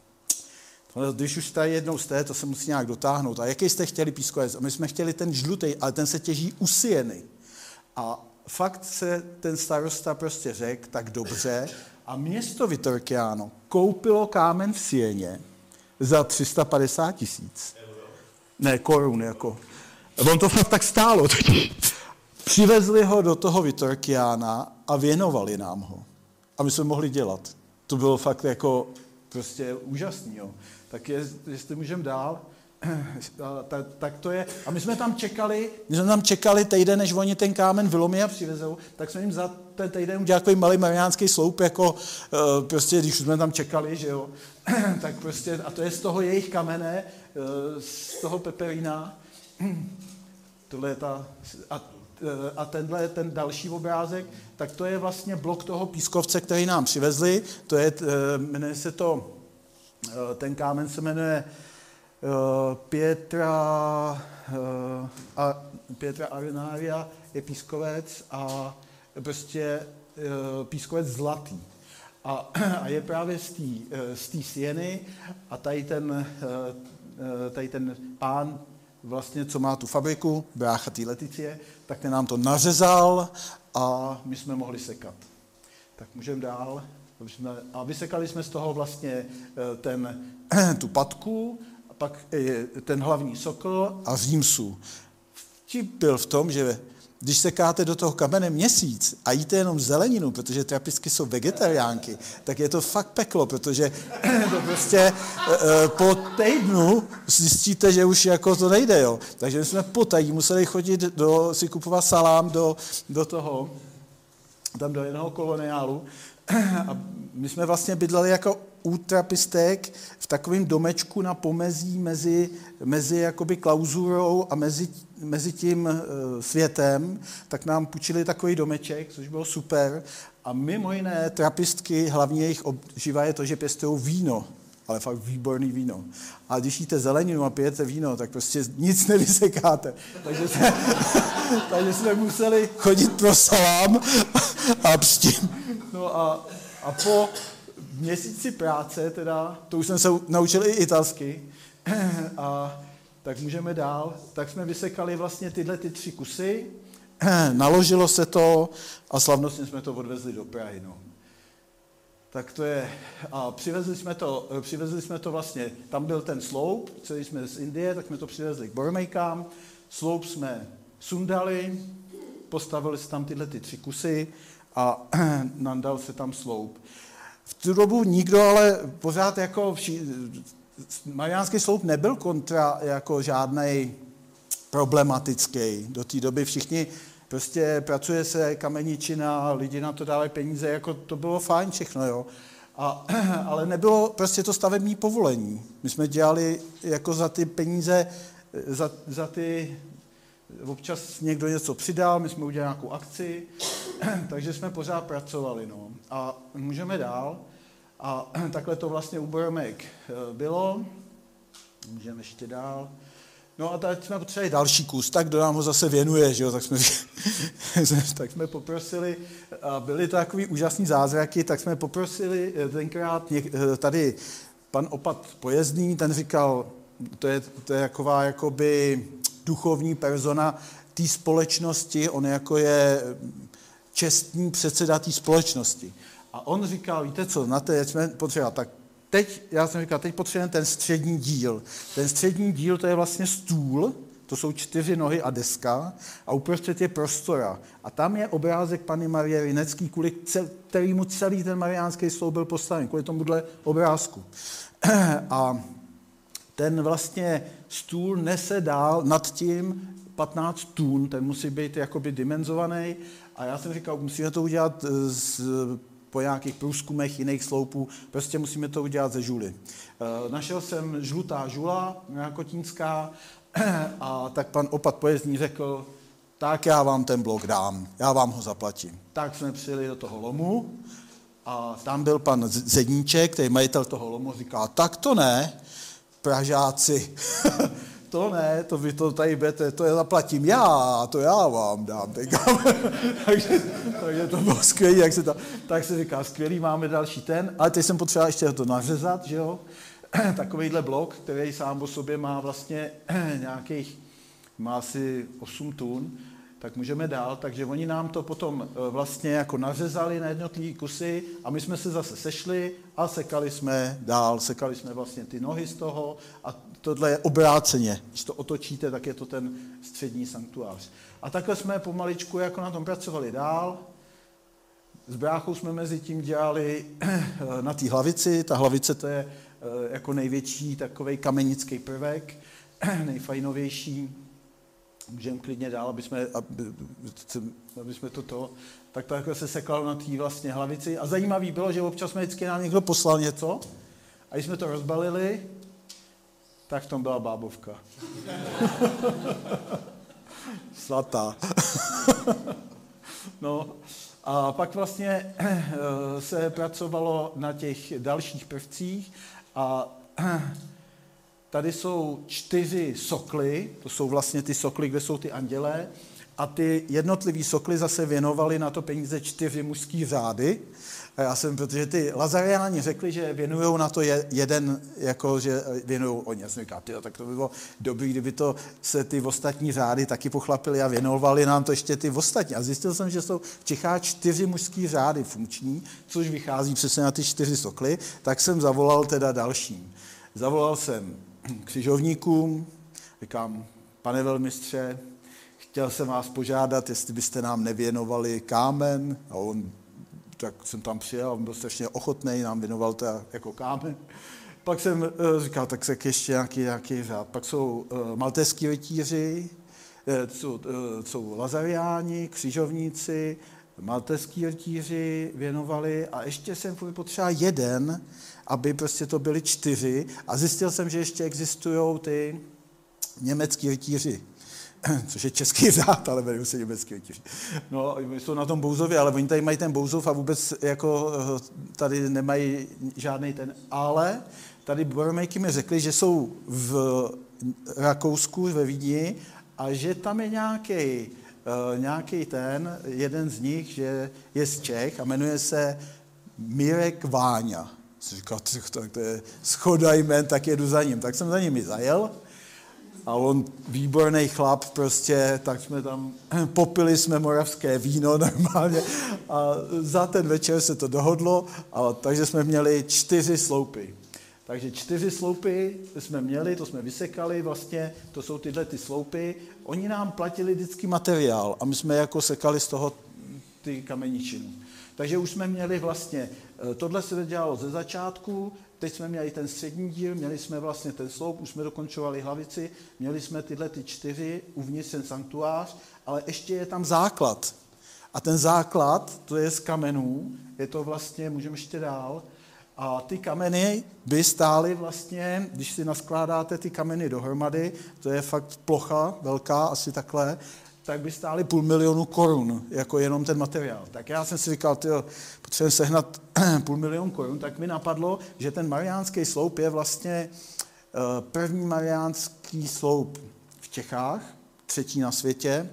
když už tady jednou jste, to se musí nějak dotáhnout. A jaký jste chtěli pískovec? A my jsme chtěli ten žlutý, ale ten se těží usijený. A fakt se ten starosta prostě řekl, tak dobře. A město Vitorkiano koupilo kámen v Sieně za tři sta padesát tisíc. Ne, korun jako. On to fakt tak stálo. Přivezli ho do toho Vitorkiana a věnovali nám ho. A my jsme mohli dělat. To bylo fakt jako prostě úžasný. Jo. Tak je, jestli můžeme dál, tak, tak to je. A my jsme tam čekali, my jsme tam čekali týden, než oni ten kámen vylomí a přivezou, tak jsme jim za ten týden udělali takový malý mariánský sloup, jako prostě, když jsme tam čekali, že jo, tak prostě, a to je z toho jejich kamene, z toho peperina. Tohle je ta, a, a tenhle, ten další obrázek, tak to je vlastně blok toho pískovce, který nám přivezli. To je, jmenuje se to, ten kámen se jmenuje Pietra, a, Pietra Arenaria, je pískovec a prostě pískovec zlatý. A, a je právě z té Sieny a tady ten, tady ten pán, vlastně, co má tu fabriku, brácha té Leticie, tak ten nám to nařezal a my jsme mohli sekat. Tak můžeme dál. A vysekali jsme z toho vlastně ten, tu patku, a pak ten hlavní sokl a římsu. Vtip byl v tom, že když sekáte do toho kamene měsíc a jíte jenom zeleninu, protože trapistky jsou vegetariánky, tak je to fakt peklo, protože to prostě po týdnu zjistíte, že už jako to nejde, jo. Takže my jsme potají museli chodit do, si kupovat salám do, do toho, tam do jednoho koloniálu a my jsme vlastně bydleli jako u trapistek v takovém domečku na pomezí mezi, mezi jakoby klauzurou a mezi, mezi tím e, světem, tak nám půjčili takový domeček, což bylo super. A mimo jiné trapistky, hlavně jejich obživa je to, že pěstují víno, ale fakt výborný víno. A když jíte zeleninu a pijete víno, tak prostě nic nevysekáte. Takže jsme, takže jsme museli chodit pro salám a pštím. No a, a po měsíci práce, teda, to už jsem se naučil i italsky, a tak můžeme dál, tak jsme vysekali vlastně tyhle ty tři kusy, naložilo se to a slavnostně jsme to odvezli do Prahy. No. Tak to je, a přivezli jsme to, přivezli jsme to vlastně, tam byl ten sloup, celý jsme z Indie, tak jsme to přivezli k Boromejkám, sloup jsme sundali, postavili se tam tyhle ty tři kusy a nandal se tam sloup. V tu dobu nikdo, ale pořád jako vši, mariánský sloup nebyl kontra jako žádnej problematický. Do té doby všichni prostě pracuje se kameničina, lidi na to dávají peníze, jako to bylo fajn všechno, jo. A, ale nebylo prostě to stavební povolení. My jsme dělali jako za ty peníze, za, za ty, občas někdo něco přidal, my jsme udělali nějakou akci, takže jsme pořád pracovali, no. A můžeme dál. A takhle to vlastně u Boromek bylo. Můžeme ještě dál. No a teď jsme potřebovali další kus, tak kdo nám ho zase věnuje, že jo, tak jsme, tak jsme poprosili, a byly to takový úžasný zázraky, tak jsme poprosili tenkrát něk, tady pan opat Pojezdný, ten říkal, to je, to je taková jakoby duchovní persona té společnosti, on jako je čestný předseda té společnosti. A on říkal, víte co, na to jsme potřebovali, tak teď, já jsem říkal, teď potřebujeme ten střední díl. Ten střední díl, to je vlastně stůl, to jsou čtyři nohy a deska a uprostřed je prostora. A tam je obrázek Panny Marie Linecký, kvůli cel, kterýmu celý ten mariánský sloup byl postaven, kvůli tomuhle obrázku. A ten vlastně stůl nese dál nad tím patnáct tun, ten musí být jakoby dimenzovaný. A já jsem říkal, musíme to udělat z po nějakých průzkumech jiných sloupů, prostě musíme to udělat ze žuly. Našel jsem žlutá žula, kotínská, a tak pan opat Pojezdný řekl, tak já vám ten blok dám, já vám ho zaplatím. Tak jsme přijeli do toho lomu a tam byl pan Zedníček, který majitel toho lomu, říká, tak to ne, Pražáci, to ne, to vy to tady budete, to je zaplatím já, to já vám dám. takže, takže to bylo skvělý, jak se to, tak se říká, skvělý, máme další ten, ale teď jsem potřeboval ještě to nařezat, že jo, takovejhle blok, který sám o sobě má vlastně nějakých, má asi osm tun, tak můžeme dál, takže oni nám to potom vlastně jako nařezali na jednotlivý kusy a my jsme se zase sešli a sekali jsme dál, sekali jsme vlastně ty nohy z toho a tohle je obráceně. Když to otočíte, tak je to ten střední sanktuář. A takhle jsme pomaličku jako na tom pracovali dál. S bráchou jsme mezi tím dělali na té hlavici. Ta hlavice to je jako největší takovej kamenický prvek, nejfajnovější. Můžeme klidně dál, aby jsme, aby, aby jsme toto, tak takhle se sekalo na té vlastně hlavici. A zajímavý bylo, že občas jsme vždycky nám někdo poslal něco a když jsme to rozbalili, tak v tom byla bábovka. Svatá. No a pak vlastně se pracovalo na těch dalších prvcích a tady jsou čtyři sokly, to jsou vlastně ty sokly, kde jsou ty andělé, a ty jednotlivý sokly zase věnovali na to peníze čtyři mužský řády. A já jsem, protože ty Lazariáni řekli, že věnují na to jeden, jako že věnují oni. Já jsem říkal, tyjo, tak to by bylo dobrý, kdyby to se ty ostatní řády taky pochlapili a věnovali nám to ještě ty ostatní. A zjistil jsem, že jsou v Čechách čtyři mužský řády funkční, což vychází přesně na ty čtyři sokly, tak jsem zavolal teda dalším. Zavolal jsem křižovníkům, říkám, pane velmistře, chtěl jsem vás požádat, jestli byste nám nevěnovali kámen, a on, tak jsem tam přijel, on byl strašně ochotný, nám věnoval to jako kámen. Pak jsem říkal, tak se ještě nějaký, nějaký řád. Pak jsou uh, maltéský rytíři, jsou, uh, jsou Lazariáni, křižovníci, maltéský rytíři věnovali a ještě jsem potřeboval jeden, aby prostě to byly čtyři a zjistil jsem, že ještě existují ty německý rytíři, což je český řád, ale jmenují se německý rytíři. No, jsou na tom Bouzově, ale oni tady mají ten Bouzov a vůbec jako tady nemají žádný ten, ale tady Boromejky mi řekli, že jsou v Rakousku, ve Vídni a že tam je nějaký nějaký ten, jeden z nich, že je z Čech a jmenuje se Mirek Váňa. Jsem říkal, tak to je schoda jmen, tak jedu za ním. Tak jsem za nimi zajel A on, výborný chlap, prostě, tak jsme tam, popili jsme moravské víno normálně a za ten večer se to dohodlo, a, takže jsme měli čtyři sloupy. Takže čtyři sloupy jsme měli, to jsme vysekali vlastně, to jsou tyhle ty sloupy. Oni nám platili vždycky materiál a my jsme jako sekali z toho ty kameničiny. Takže už jsme měli vlastně, tohle se dělalo ze začátku, teď jsme měli ten střední díl, měli jsme vlastně ten sloup, už jsme dokončovali hlavici, měli jsme tyhle ty čtyři, uvnitř ten sanktuář, ale ještě je tam základ. A ten základ, to je z kamenů, je to vlastně, můžeme ještě dál, a ty kameny by stály vlastně, když si naskládáte ty kameny dohromady, to je fakt plocha velká, asi takhle, tak by stály půl milionu korun, jako jenom ten materiál. Tak já jsem si říkal, tyjo, potřebujeme sehnat půl milionu korun, tak mi napadlo, že ten mariánský sloup je vlastně první mariánský sloup v Čechách, třetí na světě.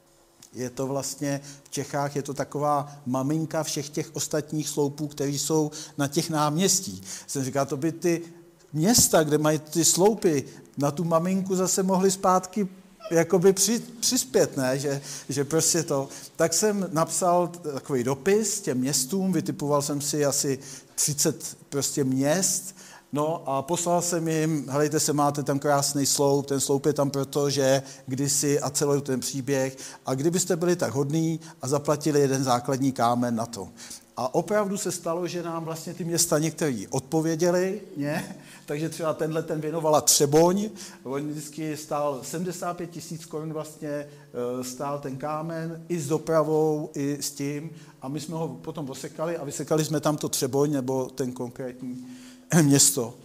Je to vlastně v Čechách, je to taková maminka všech těch ostatních sloupů, které jsou na těch náměstích. Jsem říkal, to by ty města, kde mají ty sloupy, na tu maminku zase mohly zpátky jakoby při, přispět, ne? Že, že prostě to. Tak jsem napsal takový dopis těm městům, vytipoval jsem si asi třicet prostě měst, no a poslal jsem jim, helejte se, máte tam krásný sloup, ten sloup je tam proto, že kdysi a celý ten příběh, a kdybyste byli tak hodní a zaplatili jeden základní kámen na to. A opravdu se stalo, že nám vlastně ty města některý odpověděli, ne? Takže třeba tenhle ten věnovala Třeboň, on vždycky stál sedmdesát pět tisíc korun vlastně stál ten kámen, i s dopravou, i s tím, a my jsme ho potom osekali a vysekali jsme tam to Třeboň, nebo ten konkrétní město.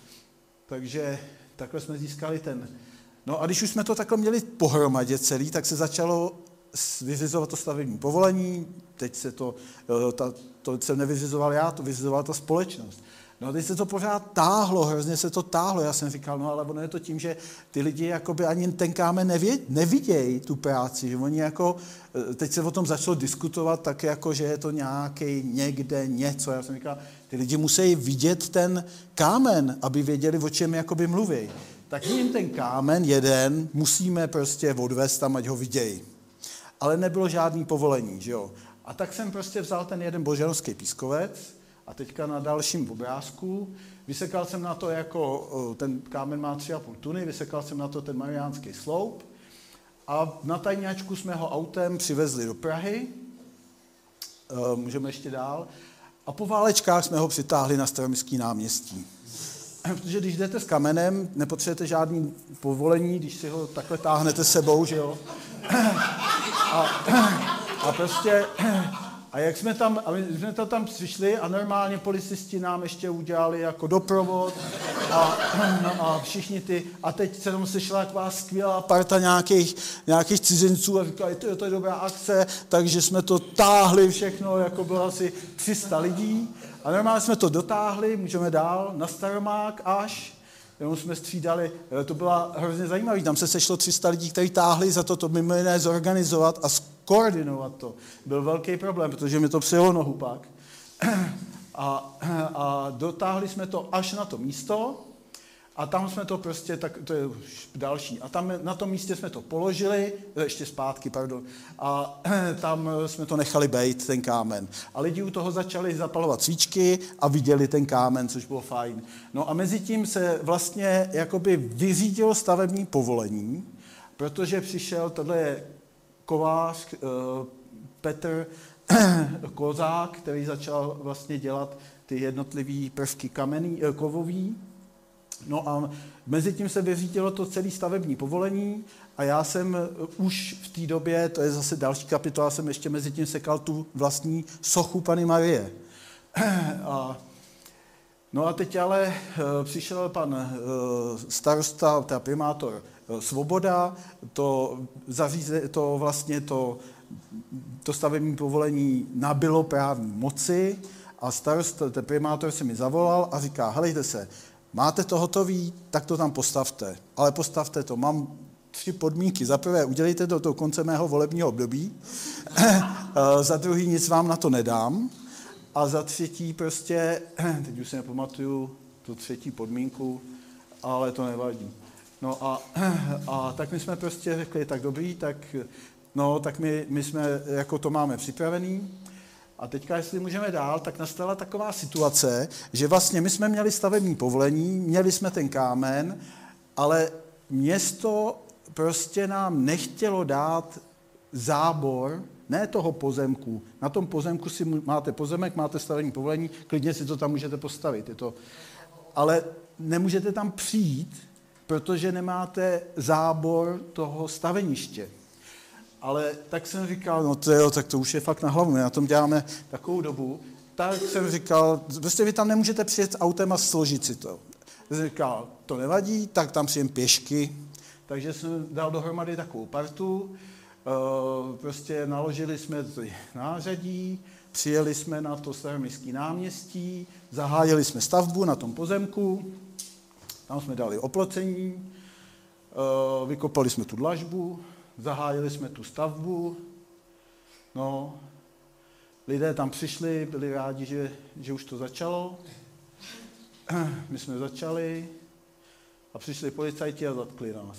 Takže takhle jsme získali ten. No a když už jsme to takhle měli pohromadě celý, tak se začalo vyřizovat to stavební povolení, teď se to, ta, to jsem nevyřizoval já, to vyřizovala ta společnost. No a teď se to pořád táhlo, hrozně se to táhlo. Já jsem říkal, no ale ono je to tím, že ty lidi jakoby ani ten kámen nevě, nevidějí tu práci, že oni jako, teď se o tom začalo diskutovat tak jako, že je to nějaký někde něco. Já jsem říkal, ty lidi musí vidět ten kámen, aby věděli, o čem jakoby mluví. Tak jim ten kámen jeden musíme prostě odvést tam, ať ho vidějí. Ale nebylo žádný povolení, že jo. A tak jsem prostě vzal ten jeden božanovský pískovec a teďka na dalším obrázku vysekal jsem na to jako, ten kámen má tři a půl tuny, vysekal jsem na to ten mariánský sloup a na tajňačku jsme ho autem přivezli do Prahy, můžeme ještě dál, a po válečkách jsme ho přitáhli na Staroměstský náměstí. Protože když jdete s kamenem, nepotřebujete žádný povolení, když si ho takhle táhnete sebou, že jo. A, a prostě, a jak jsme tam, a my jsme to tam přišli a normálně policisti nám ještě udělali jako doprovod a, no a všichni ty, a teď se tam sešla taková skvělá parta nějakých, nějakých cizinců a říkali, to, to je dobrá akce, takže jsme to táhli všechno, jako bylo asi tři sta lidí a normálně jsme to dotáhli, můžeme dál, na Staromák až, jenom jsme střídali, to bylo hrozně zajímavé, tam se sešlo tři sta lidí, kteří táhli za to, to mimo jiné zorganizovat a skoordinovat to. Byl velký problém, protože mi to přijelo nohu pak. A, a dotáhli jsme to až na to místo a tam jsme to prostě, tak to je už další, a tam na tom místě jsme to položili, ještě zpátky, pardon, a tam jsme to nechali bejt, ten kámen. A lidi u toho začali zapalovat svíčky a viděli ten kámen, což bylo fajn. No a mezi tím se vlastně jakoby vyřídilo stavební povolení, protože přišel, tohle je kovář, Petr Kozák, který začal vlastně dělat ty jednotlivé prvky kamenný, kovový. No a mezi tím se vyřídilo to celé stavební povolení a já jsem už v té době, to je zase další kapitola, jsem ještě mezi tím sekal tu vlastní sochu Panny Marie. A, no a teď ale přišel pan starosta, teda primátor Svoboda, to, zaříze, to vlastně to, to stavební povolení nabylo právní moci a starosta, ten primátor se mi zavolal a říká, helejte se, máte to hotový, tak to tam postavte. Ale postavte to. Mám tři podmínky. Za prvé, udělejte to do konce mého volebního období. Za druhý, nic vám na to nedám. A za třetí prostě, teď už si nepamatuju tu třetí podmínku, ale to nevadí. No a, a tak my jsme prostě řekli, tak dobrý, tak, no, tak my, my jsme jako to máme připravený. A teďka, jestli můžeme dál, tak nastala taková situace, že vlastně my jsme měli stavební povolení, měli jsme ten kámen, ale město prostě nám nechtělo dát zábor, ne toho pozemku. Na tom pozemku si máte pozemek, máte stavební povolení, klidně si to tam můžete postavit. Je to, ale nemůžete tam přijít, protože nemáte zábor toho staveniště. Ale tak jsem říkal, no to jo, tak to už je fakt na hlavu, my na tom děláme takovou dobu. Tak jsem říkal, prostě vy tam nemůžete přijet autem a složit si to. Jsem říkal, to nevadí, tak tam přijem pěšky. Takže jsem dal dohromady takovou partu, prostě naložili jsme nářadí, přijeli jsme na to Staroměstské náměstí, zahájili jsme stavbu na tom pozemku, tam jsme dali oplocení, vykopali jsme tu dlažbu, zahájili jsme tu stavbu, no, lidé tam přišli, byli rádi, že, že už to začalo, my jsme začali a přišli policajti a zatkli nás.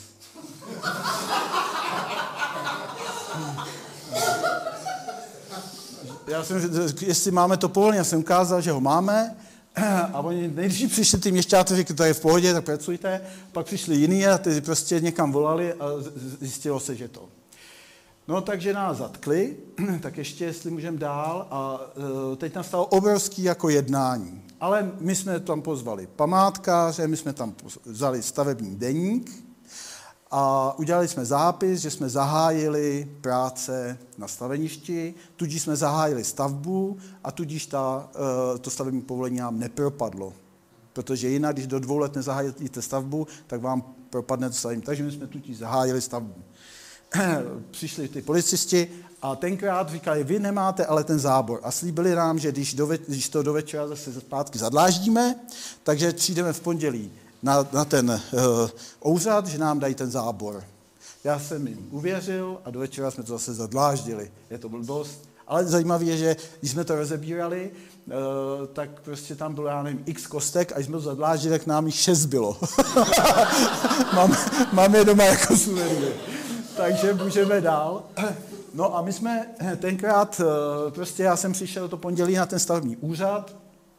Já jsem, jestli máme to povolení, já jsem ukázal, že ho máme, a oni nejdřív přišli ty měšťáci, řekli, to je v pohodě, tak pracujte, pak přišli jiní a ty prostě někam volali a zjistilo se, že to. No takže nás zatkli, tak ještě, jestli můžeme dál, a teď nastalo obrovský jako jednání. Ale my jsme tam pozvali památkáře, my jsme tam vzali stavební deník a udělali jsme zápis, že jsme zahájili práce na staveništi, tudíž jsme zahájili stavbu a tudíž ta, to stavební povolení nám nepropadlo. Protože jinak, když do dvou let nezahájíte stavbu, tak vám propadne to stavení. Takže my jsme tudíž zahájili stavbu. Přišli ty policisti a tenkrát říkali, vy nemáte ale ten zábor. A slíbili nám, že když, do, když to do večera zase zpátky zadláždíme, takže přijdeme v pondělí na, na ten uh, úřad, že nám dají ten zábor. Já jsem jim uvěřil a do večera jsme to zase zadláždili. Je to blbost. Ale zajímavé je, že když jsme to rozebírali, uh, tak prostě tam bylo, já nevím, x kostek a když jsme to zadláždili, tak nám jich šest bylo. mám, mám je doma jako suvenýr. Takže můžeme dál. No a my jsme tenkrát, prostě já jsem přišel to pondělí na ten stavební úřad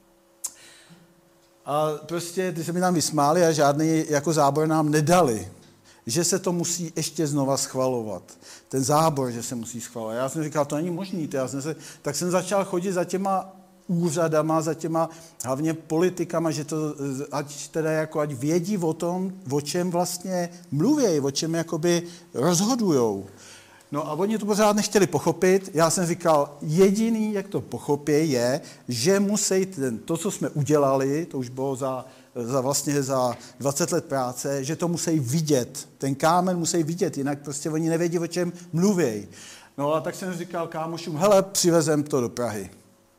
a prostě ty se mi tam vysmáli a žádný jako zábor nám nedali. Že se to musí ještě znova schvalovat. Ten zábor, že se musí schvalovat. Já jsem říkal, to není možný. Já jsem se, tak jsem začal chodit za těma úřadama, za těma hlavně politikama, že to, ať teda jako, ať vědí o tom, o čem vlastně mluví, o čem jakoby rozhodujou. No a oni to pořád nechtěli pochopit. Já jsem říkal, jediný, jak to pochopí, je, že musí ten, to, co jsme udělali, to už bylo za, za vlastně za dvacet let práce, že to musí vidět. Ten kámen musí vidět, jinak prostě oni nevědí, o čem mluví. No a tak jsem říkal kámošům, hele, přivezem to do Prahy.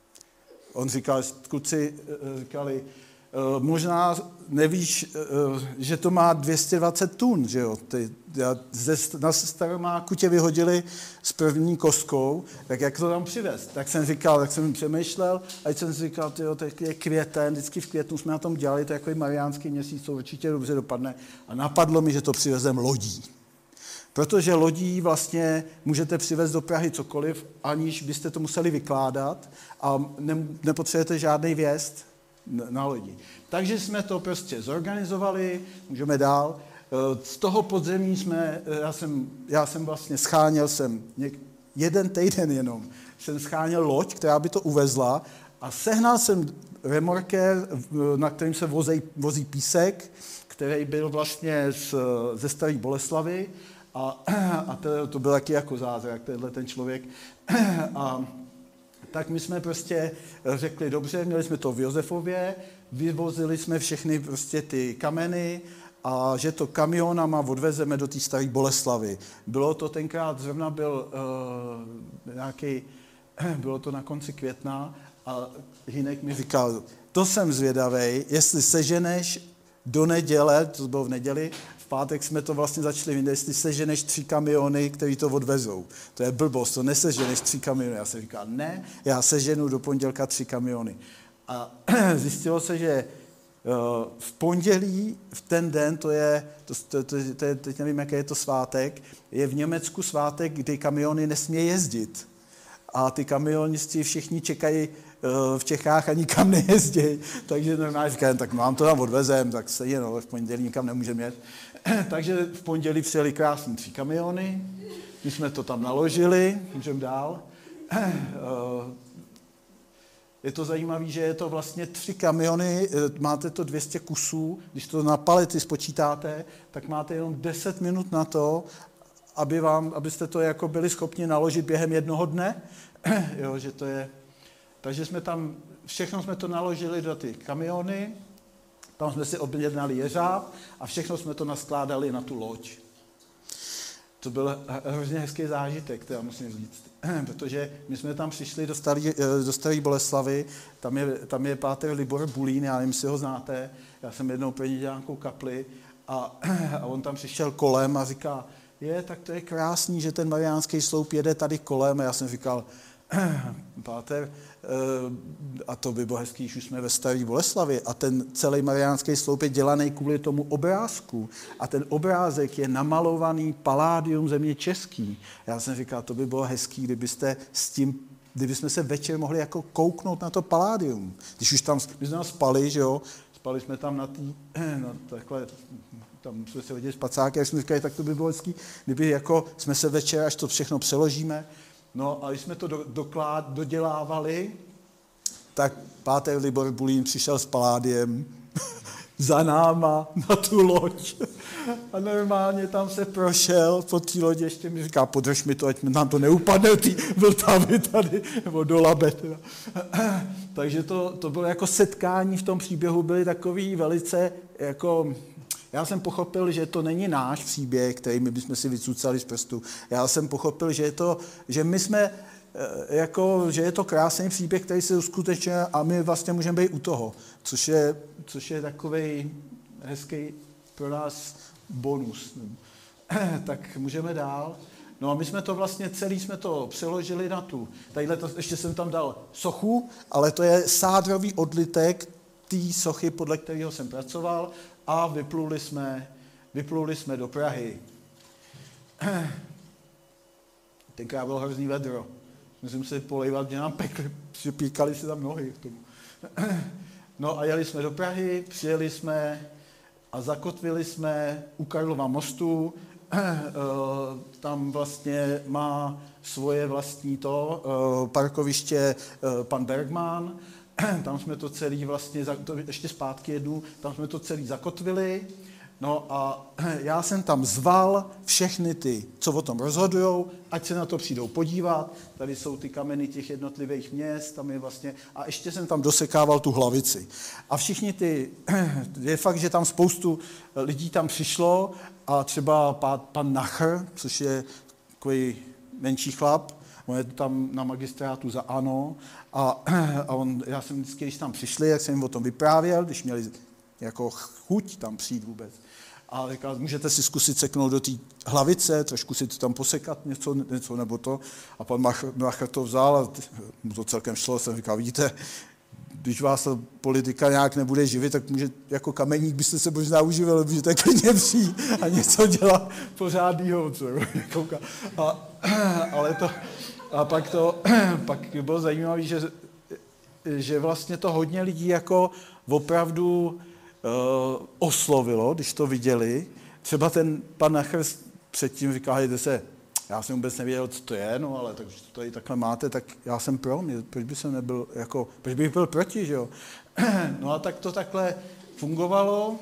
On říkal, kluci říkali, možná nevíš, že to má dvě stě dvacet tun, že jo. Ty, ze, na Staromáku tě vyhodili s první kostkou, tak jak to tam přivést? Tak jsem říkal, tak jsem přemýšlel, a jsem si říkal, tyjo, to je květen, vždycky v květnu jsme na tom dělali, to je jako mariánský měsíc, to určitě dobře dopadne. A napadlo mi, že to přivezem lodí. Protože lodí vlastně můžete přivést do Prahy cokoliv, aniž byste to museli vykládat a ne, nepotřebujete žádný vjezd na lodi. Takže jsme to prostě zorganizovali, můžeme dál. Z toho podzemí jsme, já jsem, já jsem vlastně scháněl jsem něk, jeden týden jenom, jsem scháněl loď, která by to uvezla a sehnal jsem remorker, na kterým se vozí, vozí písek, který byl vlastně z, ze Staré Boleslavy. A, a to, to byl taky jako zázrak, tenhle ten člověk. A tak my jsme prostě řekli, dobře, měli jsme to v Josefově, vyvozili jsme všechny prostě ty kameny a že to kamionama odvezeme do té Staré Boleslavy. Bylo to tenkrát, zrovna byl uh, nějaký, bylo to na konci května a Hinek mi říkal, to jsem zvědavej, jestli seženeš do neděle, to bylo v neděli, v pátek jsme to vlastně začali vidět, jestli seženeš tři kamiony, který to odvezou. To je blbost, to neseženeš tři kamiony. Já jsem říkal, ne, já seženu do pondělka tři kamiony. A zjistilo se, že v pondělí, v ten den, to je, to, to, to, to je, teď nevím, jaký je to svátek, je v Německu svátek, kdy kamiony nesmí jezdit. A ty kamionisti všichni čekají v Čechách a nikam nejezdí. Takže normálně říkají, tak mám to tam odvezem, tak stejně no, v pondělí nikam nemůžeme jet. Takže v pondělí přijeli krásný tři kamiony, my jsme to tam naložili, můžeme dál. Je to zajímavé, že je to vlastně tři kamiony, máte to dvě stě kusů, když to na palety spočítáte, tak máte jenom deset minut na to, aby vám, abyste to jako byli schopni naložit během jednoho dne. Jo, že to je... Takže jsme tam, všechno jsme to naložili do ty kamiony, tam jsme si objednali jeřáb a všechno jsme to naskládali na tu loď. To byl hrozně hezký zážitek, teda musím říct. Protože my jsme tam přišli do Staré do Staré Boleslavy, tam je, tam je páter Libor Bulín, já nevím, jestli ho znáte, já jsem jednou pro ně dělal nějakou kapli a, a on tam přišel kolem a říká, je, tak to je krásný, že ten Mariánský sloup jede tady kolem. A já jsem říkal, páter, a to by bylo hezký, když už jsme ve Staré Boleslavi a ten celý Mariánský sloup je dělaný kvůli tomu obrázku a ten obrázek je namalovaný paládium země český. Já jsem říkal, to by bylo hezký, kdybyste s tím, kdybychom se večer mohli jako kouknout na to paládium. Když už tam, my jsme tam spali, že jo, spali jsme tam na tý, na takhle, tam jsme se viděli spacáky, jak jsme říkali, tak to by bylo hezký, kdyby jako jsme se večer, až to všechno přeložíme. No a když jsme to do, doklád, dodělávali, tak páter Libor Bulín přišel s paládiem za náma na tu loď. A normálně tam se prošel po té lodě, ještě mi říká, podrž mi to, ať nám to neupadne, ty vltavy tady, nebo do labe. Teda. Takže to, to bylo jako setkání v tom příběhu, byly takový velice jako... Já jsem pochopil, že to není náš příběh, který my bychom si vycucali z prstu. Já jsem pochopil, že je to, že my jsme, jako, že je to krásný příběh, který se uskutečňuje a my vlastně můžeme být u toho, což je, což je takovej hezký pro nás bonus. Tak můžeme dál. No a my jsme to vlastně celý jsme to přeložili na tu. Tadyhle to, ještě jsem tam dal sochu, ale to je sádrový odlitek té sochy, podle kterého jsem pracoval. A vypluli jsme, vypluli jsme do Prahy. Tenkrát bylo hrozný vedro. Musím se polejvat, že nám pekli, připíkali se tam nohy k tomu. No a jeli jsme do Prahy, přijeli jsme a zakotvili jsme u Karlova mostu. Tam vlastně má svoje vlastní to, parkoviště pan Bergman. Tam jsme to celý vlastně, to ještě zpátky jednu, tam jsme to celý zakotvili. No a já jsem tam zval všechny ty, co o tom rozhodujou, ať se na to přijdou podívat. Tady jsou ty kameny těch jednotlivých měst, tam je vlastně, a ještě jsem tam dosekával tu hlavici. A všichni ty, je fakt, že tam spoustu lidí tam přišlo a třeba pan, pan Nachr, což je takový menší chlap, on je tam na magistrátu za ANO a, a on, já jsem vždycky, když tam přišli, jak jsem jim o tom vyprávěl, když měli jako chuť tam přijít vůbec. A říkal, můžete si zkusit seknout do té hlavice, trošku si to tam posekat, něco, něco nebo to. A pan Macher to vzal a mu to celkem šlo, jsem říkal, vidíte, když vás ta politika nějak nebude živit, tak může, jako kameník byste se možná uživil, můžete klidně přijít a něco dělat pořádného. A, ale to, a pak to, pak bylo zajímavé, že, že vlastně to hodně lidí jako opravdu uh, oslovilo, když to viděli. Třeba ten pan Nacher předtím říkal, hejte se, já jsem vůbec nevěděl, co to je, no ale tak, když to tady takhle máte, tak já jsem pro, mě, proč bych jsem nebyl, jako, proč bych byl proti, že jo. No a tak to takhle fungovalo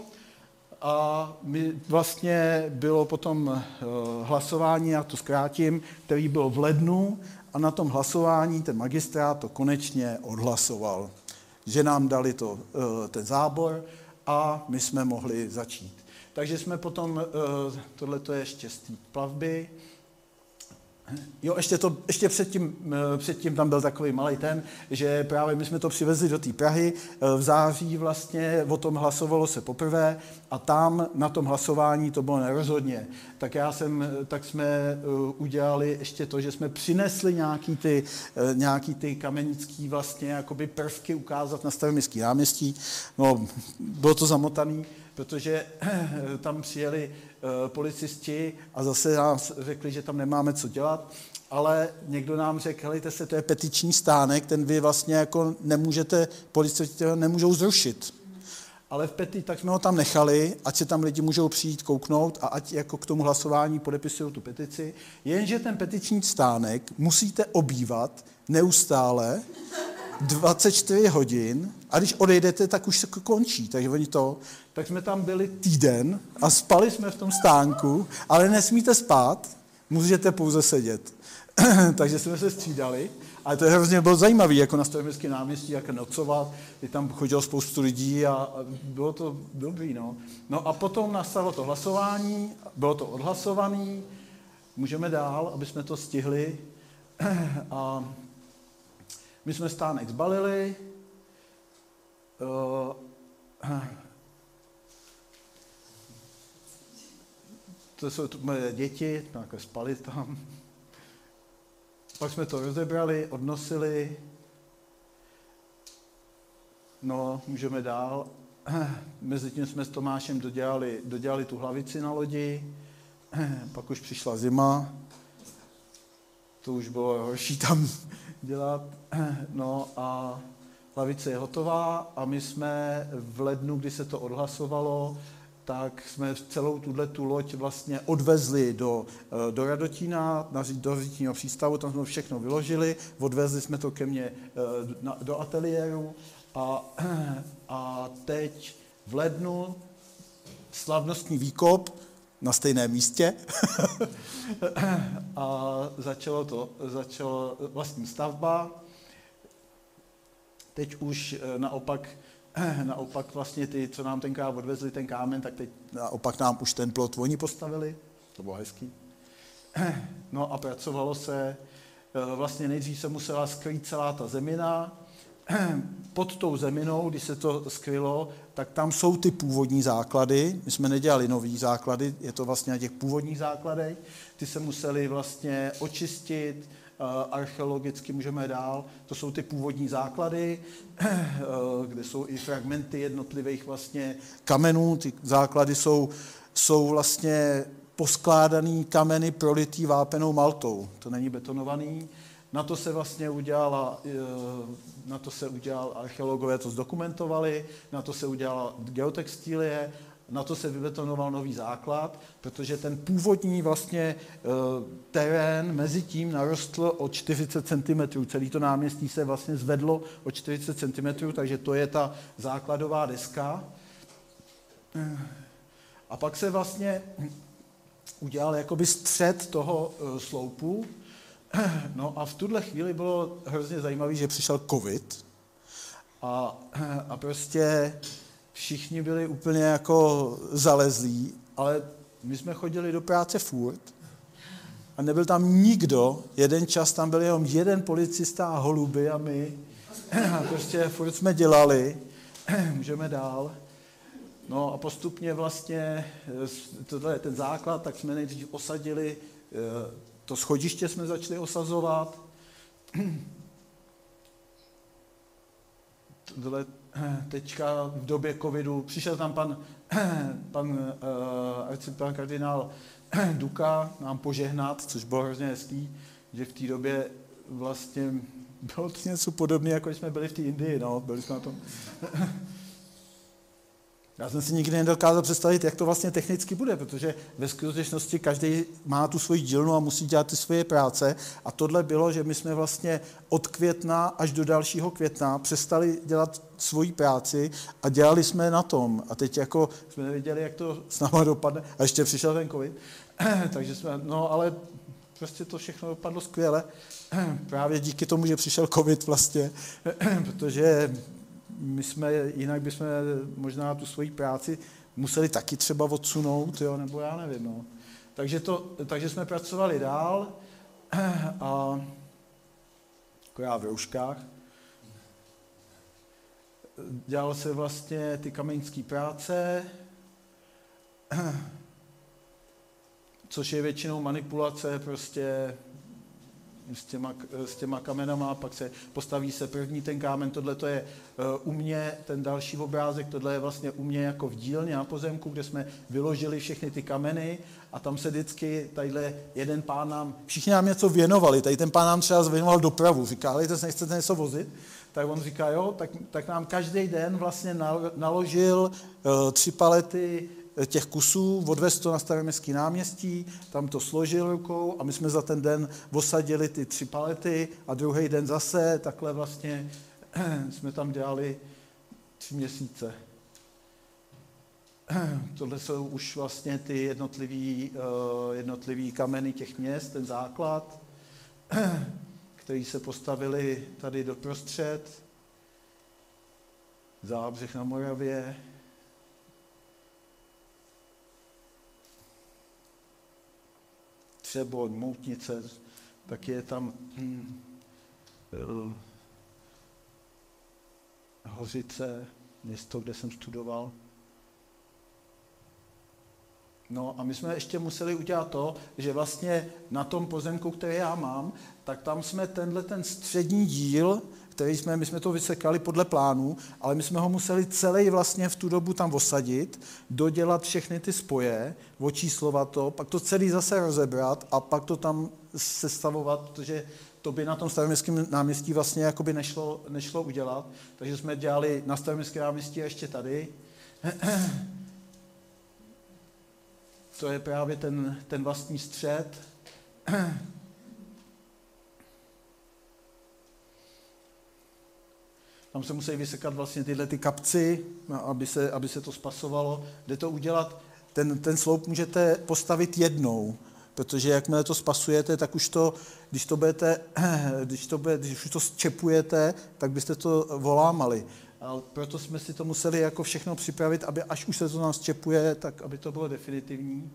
a my vlastně bylo potom uh, hlasování, já to zkrátím, který bylo v lednu a na tom hlasování ten magistrát to konečně odhlasoval, že nám dali to, uh, ten zábor a my jsme mohli začít. Takže jsme potom, uh, tohle to je štěstí plavby, Jo, ještě, to, ještě předtím, předtím tam byl takový malý ten, že právě my jsme to přivezli do té Prahy, v září vlastně o tom hlasovalo se poprvé a tam na tom hlasování to bylo nerozhodně. Tak já jsem, tak jsme udělali ještě to, že jsme přinesli nějaký ty, nějaký ty kamenický vlastně jakoby prvky ukázat na Staroměstský náměstí. No, bylo to zamotaný, protože tam přijeli policisti a zase nám řekli, že tam nemáme co dělat, ale někdo nám řekl, helejte se, to je petiční stánek, ten vy vlastně jako nemůžete, policisté nemůžou zrušit. Ale v peti, tak jsme ho tam nechali, ať se tam lidi můžou přijít kouknout a ať jako k tomu hlasování podepisují tu petici, jenže ten petiční stánek musíte obývat neustále dvacet čtyři hodin a když odejdete, tak už se končí. Takže oni to, tak jsme tam byli týden a spali jsme v tom stánku, ale nesmíte spát, můžete pouze sedět. Takže jsme se střídali, ale to je hrozně bylo zajímavé, jako na Staroměstském náměstí, jak nocovat, kdy tam chodilo spoustu lidí a bylo to dobrý. No. No a potom nastalo to hlasování, bylo to odhlasované, můžeme dál, aby jsme to stihli. A my jsme stánek zbalili, uh, to jsou moje děti, tak spali tam. Pak jsme to rozebrali, odnosili, no, můžeme dál. Mezitím jsme s Tomášem dodělali, dodělali tu hlavici na lodi, pak už přišla zima, to už bylo horší tam dělat, no a hlavice je hotová a my jsme v lednu, kdy se to odhlasovalo, tak jsme celou tuto loď vlastně odvezli do, do Radotína, do Radotíního přístavu, tam jsme všechno vyložili, odvezli jsme to ke mně do ateliéru a, a teď v lednu slavnostní výkop na stejném místě a začalo to, začalo vlastní stavba. Teď už naopak Naopak vlastně ty, co nám tenkrát odvezli ten kámen, tak teď naopak nám už ten plot oni postavili. To bylo hezký. No a pracovalo se, vlastně nejdřív se musela skrýt celá ta zemina. Pod tou zeminou, když se to skrylo, tak tam jsou ty původní základy. My jsme nedělali nový základy, je to vlastně na těch původních základech. Ty se museli vlastně očistit, archeologicky můžeme dál. To jsou ty původní základy, kde jsou i fragmenty jednotlivých vlastně kamenů. Ty základy jsou, jsou vlastně poskládaný kameny prolitý vápenou maltou. To není betonovaný. Na to se vlastně udělala, na to se udělal, archeologové to zdokumentovali, na to se udělala geotextilie, na to se vybetonoval nový základ, protože ten původní vlastně terén mezi tím narostl o čtyřicet centimetrů. Celý to náměstí se vlastně zvedlo o čtyřicet centimetrů, takže to je ta základová deska. A pak se vlastně udělal jakoby střed toho sloupu. No a v tuhle chvíli bylo hrozně zajímavé, že přišel covid a, a prostě všichni byli úplně jako zalezlí, ale my jsme chodili do práce furt a nebyl tam nikdo, jeden čas tam byl jenom jeden policista a holuby a my a prostě furt jsme dělali, můžeme dál. No a postupně vlastně, tohle je ten základ, tak jsme nejdřív osadili, to schodiště jsme začali osazovat. Tohle teďka v době covidu přišel tam pan, pan uh, arcibiskup kardinál Duka nám požehnat, což bylo hrozně hezký, že v té době vlastně bylo to něco podobné, jako jsme byli v té Indii, no, byli jsme na tom. Já jsem si nikdy nedokázal představit, jak to vlastně technicky bude, protože ve skutečnosti každý má tu svoji dílnu a musí dělat ty svoje práce. A tohle bylo, že my jsme vlastně od května až do dalšího května přestali dělat svoji práci a dělali jsme na tom. A teď jako jsme nevěděli, jak to s náma dopadne. A ještě přišel ten covid. Takže jsme, no ale prostě to všechno dopadlo skvěle. Právě díky tomu, že přišel covid vlastně, protože my jsme, jinak bychom možná tu svoji práci museli taky třeba odsunout, jo, nebo já nevím. No. Takže, to, takže jsme pracovali dál a jako já v rouškách. Dělal se vlastně ty kamenické práce, což je většinou manipulace prostě s těma, s těma kamenama, pak se postaví se první ten kámen, tohle to je u mě, ten další obrázek, tohle je vlastně u mě jako v dílně na pozemku, kde jsme vyložili všechny ty kameny a tam se vždycky, tadyhle jeden pán nám, všichni nám něco věnovali, tady ten pán nám třeba věnoval dopravu, říká, ale to nechcete něco vozit? Tak on říká, jo, tak, tak nám každý den vlastně naložil uh, tři palety těch kusů, odvez to na Staroměstský náměstí, tam to složil rukou a my jsme za ten den osadili ty tři palety a druhý den zase, takhle vlastně jsme tam dělali tři měsíce. Tohle jsou už vlastně ty jednotlivý, uh, jednotlivý kameny těch měst, ten základ, který se postavili tady doprostřed, Zábřeh na Moravě, Třeboň, Moutnice, tak je tam hm, Hořice, město, kde jsem studoval. No a my jsme ještě museli udělat to, že vlastně na tom pozemku, který já mám, tak tam jsme tenhle ten střední díl, který jsme, my jsme to vysekali podle plánu, ale my jsme ho museli celý vlastně v tu dobu tam osadit, dodělat všechny ty spoje, očíslovat to, pak to celý zase rozebrat a pak to tam sestavovat, protože to by na tom Staroměstském náměstí vlastně jakoby nešlo, nešlo udělat. Takže jsme dělali na Staroměstském náměstí a ještě tady. To je právě ten, ten vlastní střed. Tam se musí vysekat vlastně tyhle ty kapci, aby se, aby se to spasovalo. Jde to udělat, ten, ten sloup můžete postavit jednou, protože jakmile to spasujete, tak už to, když to budete, když to bude, když už to zčepujete, tak byste to volámali. A proto jsme si to museli jako všechno připravit, aby až už se to nám zčepuje, tak aby to bylo definitivní.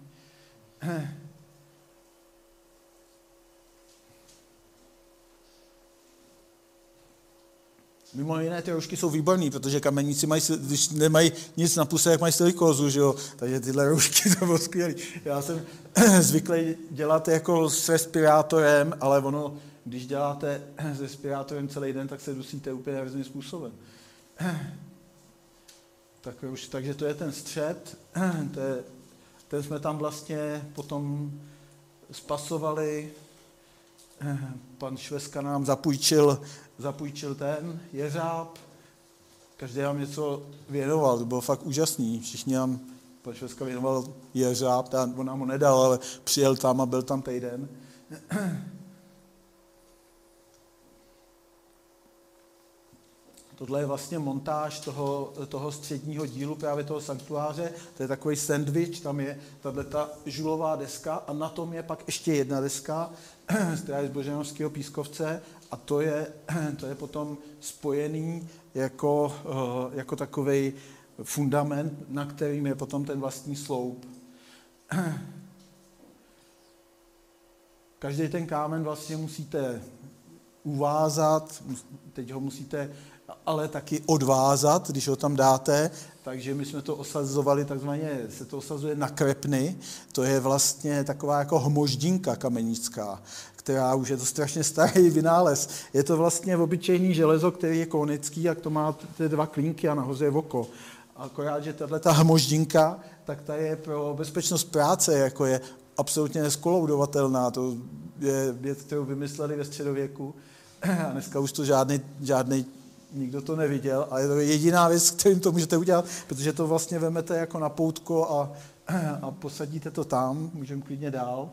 Mimo jiné ty roušky jsou výborný, protože kameníci mají, když nemají nic na puse, jak mají silikózu, že jo? Takže tyhle roušky to bylo skvělý. Já jsem zvyklý dělat jako s respirátorem, ale ono, když děláte s respirátorem celý den, tak se dusíte úplně různým způsobem. Tak už, takže to je ten střed, to je, ten jsme tam vlastně potom spasovali, pan Šveska nám zapůjčil, zapůjčil ten jeřáb, každý nám něco věnoval, to bylo fakt úžasný, všichni nám, pan Šveska věnoval jeřáb, on nám ho nedal, ale přijel tam a byl tam týden. Tohle je vlastně montáž toho, toho středního dílu, právě toho sanktuáře. To je takový sandwich, tam je tato žulová deska a na tom je pak ještě jedna deska, která je z Boženovského pískovce a to je, to je potom spojený jako, jako takovej fundament, na kterým je potom ten vlastní sloup. Každý ten kámen vlastně musíte uvázat, teď ho musíte ale taky odvázat, když ho tam dáte, takže my jsme to osazovali, takzvaně se to osazuje na krepny, to je vlastně taková jako hmoždinka kamenická, která už je to strašně starý vynález. Je to vlastně obyčejný železo, který je konický, jak to má ty dva klínky a nahoře je oko. Akorát, že tato hmoždinka, tak ta je pro bezpečnost práce, jako je absolutně neskoloudovatelná, to je věc, kterou vymysleli ve středověku a dneska už to žádný, žádný nikdo to neviděl, ale to je jediná věc, kterým to můžete udělat, protože to vlastně vemete jako na poutko a, a posadíte to tam, můžeme klidně dál.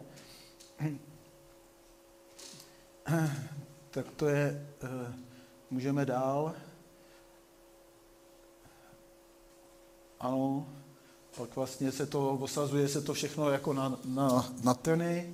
Tak to je, můžeme dál. Ano, pak vlastně se to osazuje, se to všechno jako na, na, na trny.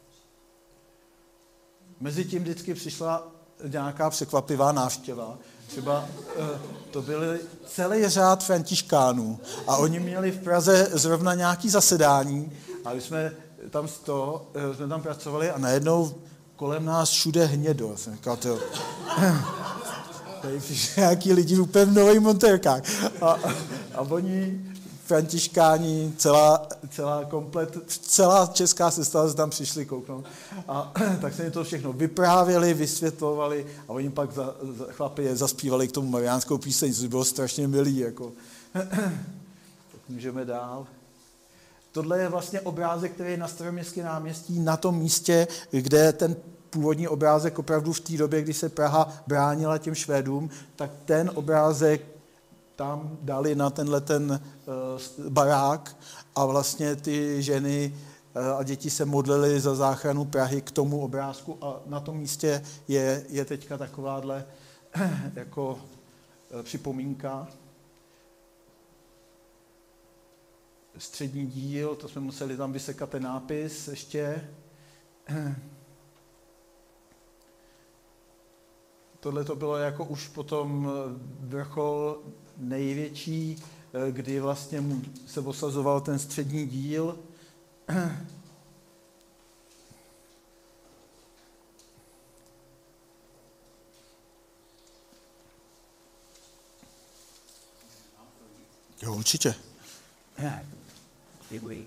Mezitím vždycky přišla nějaká překvapivá návštěva. třeba to byly celý řád františkánů a oni měli v Praze zrovna nějaký zasedání a my jsme tam, z toho, jsme tam pracovali a najednou kolem nás všude hnědo. Jsem říkal, to tady přišli nějaký lidi v úplně nových montérkách. A, a oni, františkáni, celá, celá komplet, celá česká sestava se tam přišli kouknout. A tak se jim to všechno vyprávěli, vysvětlovali a oni pak za, za, chlapi je zaspívali k tomu mariánskou píseň, což bylo strašně milý. Jako. Tak můžeme dál. Tohle je vlastně obrázek, který je na Staroměstském náměstí, na tom místě, kde ten původní obrázek opravdu v té době, kdy se Praha bránila těm Švédům, tak ten obrázek tam dali na tenhle ten uh, barák a vlastně ty ženy uh, a děti se modlily za záchranu Prahy k tomu obrázku a na tom místě je, je teďka takováhle jako uh, připomínka. Střední díl, to jsme museli tam vysekat ten nápis ještě. Tohle to bylo jako už potom vrchol největší, kdy vlastně se osazoval ten střední díl. Jo, určitě. Děkuji.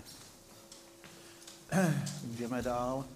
Můžeme dál.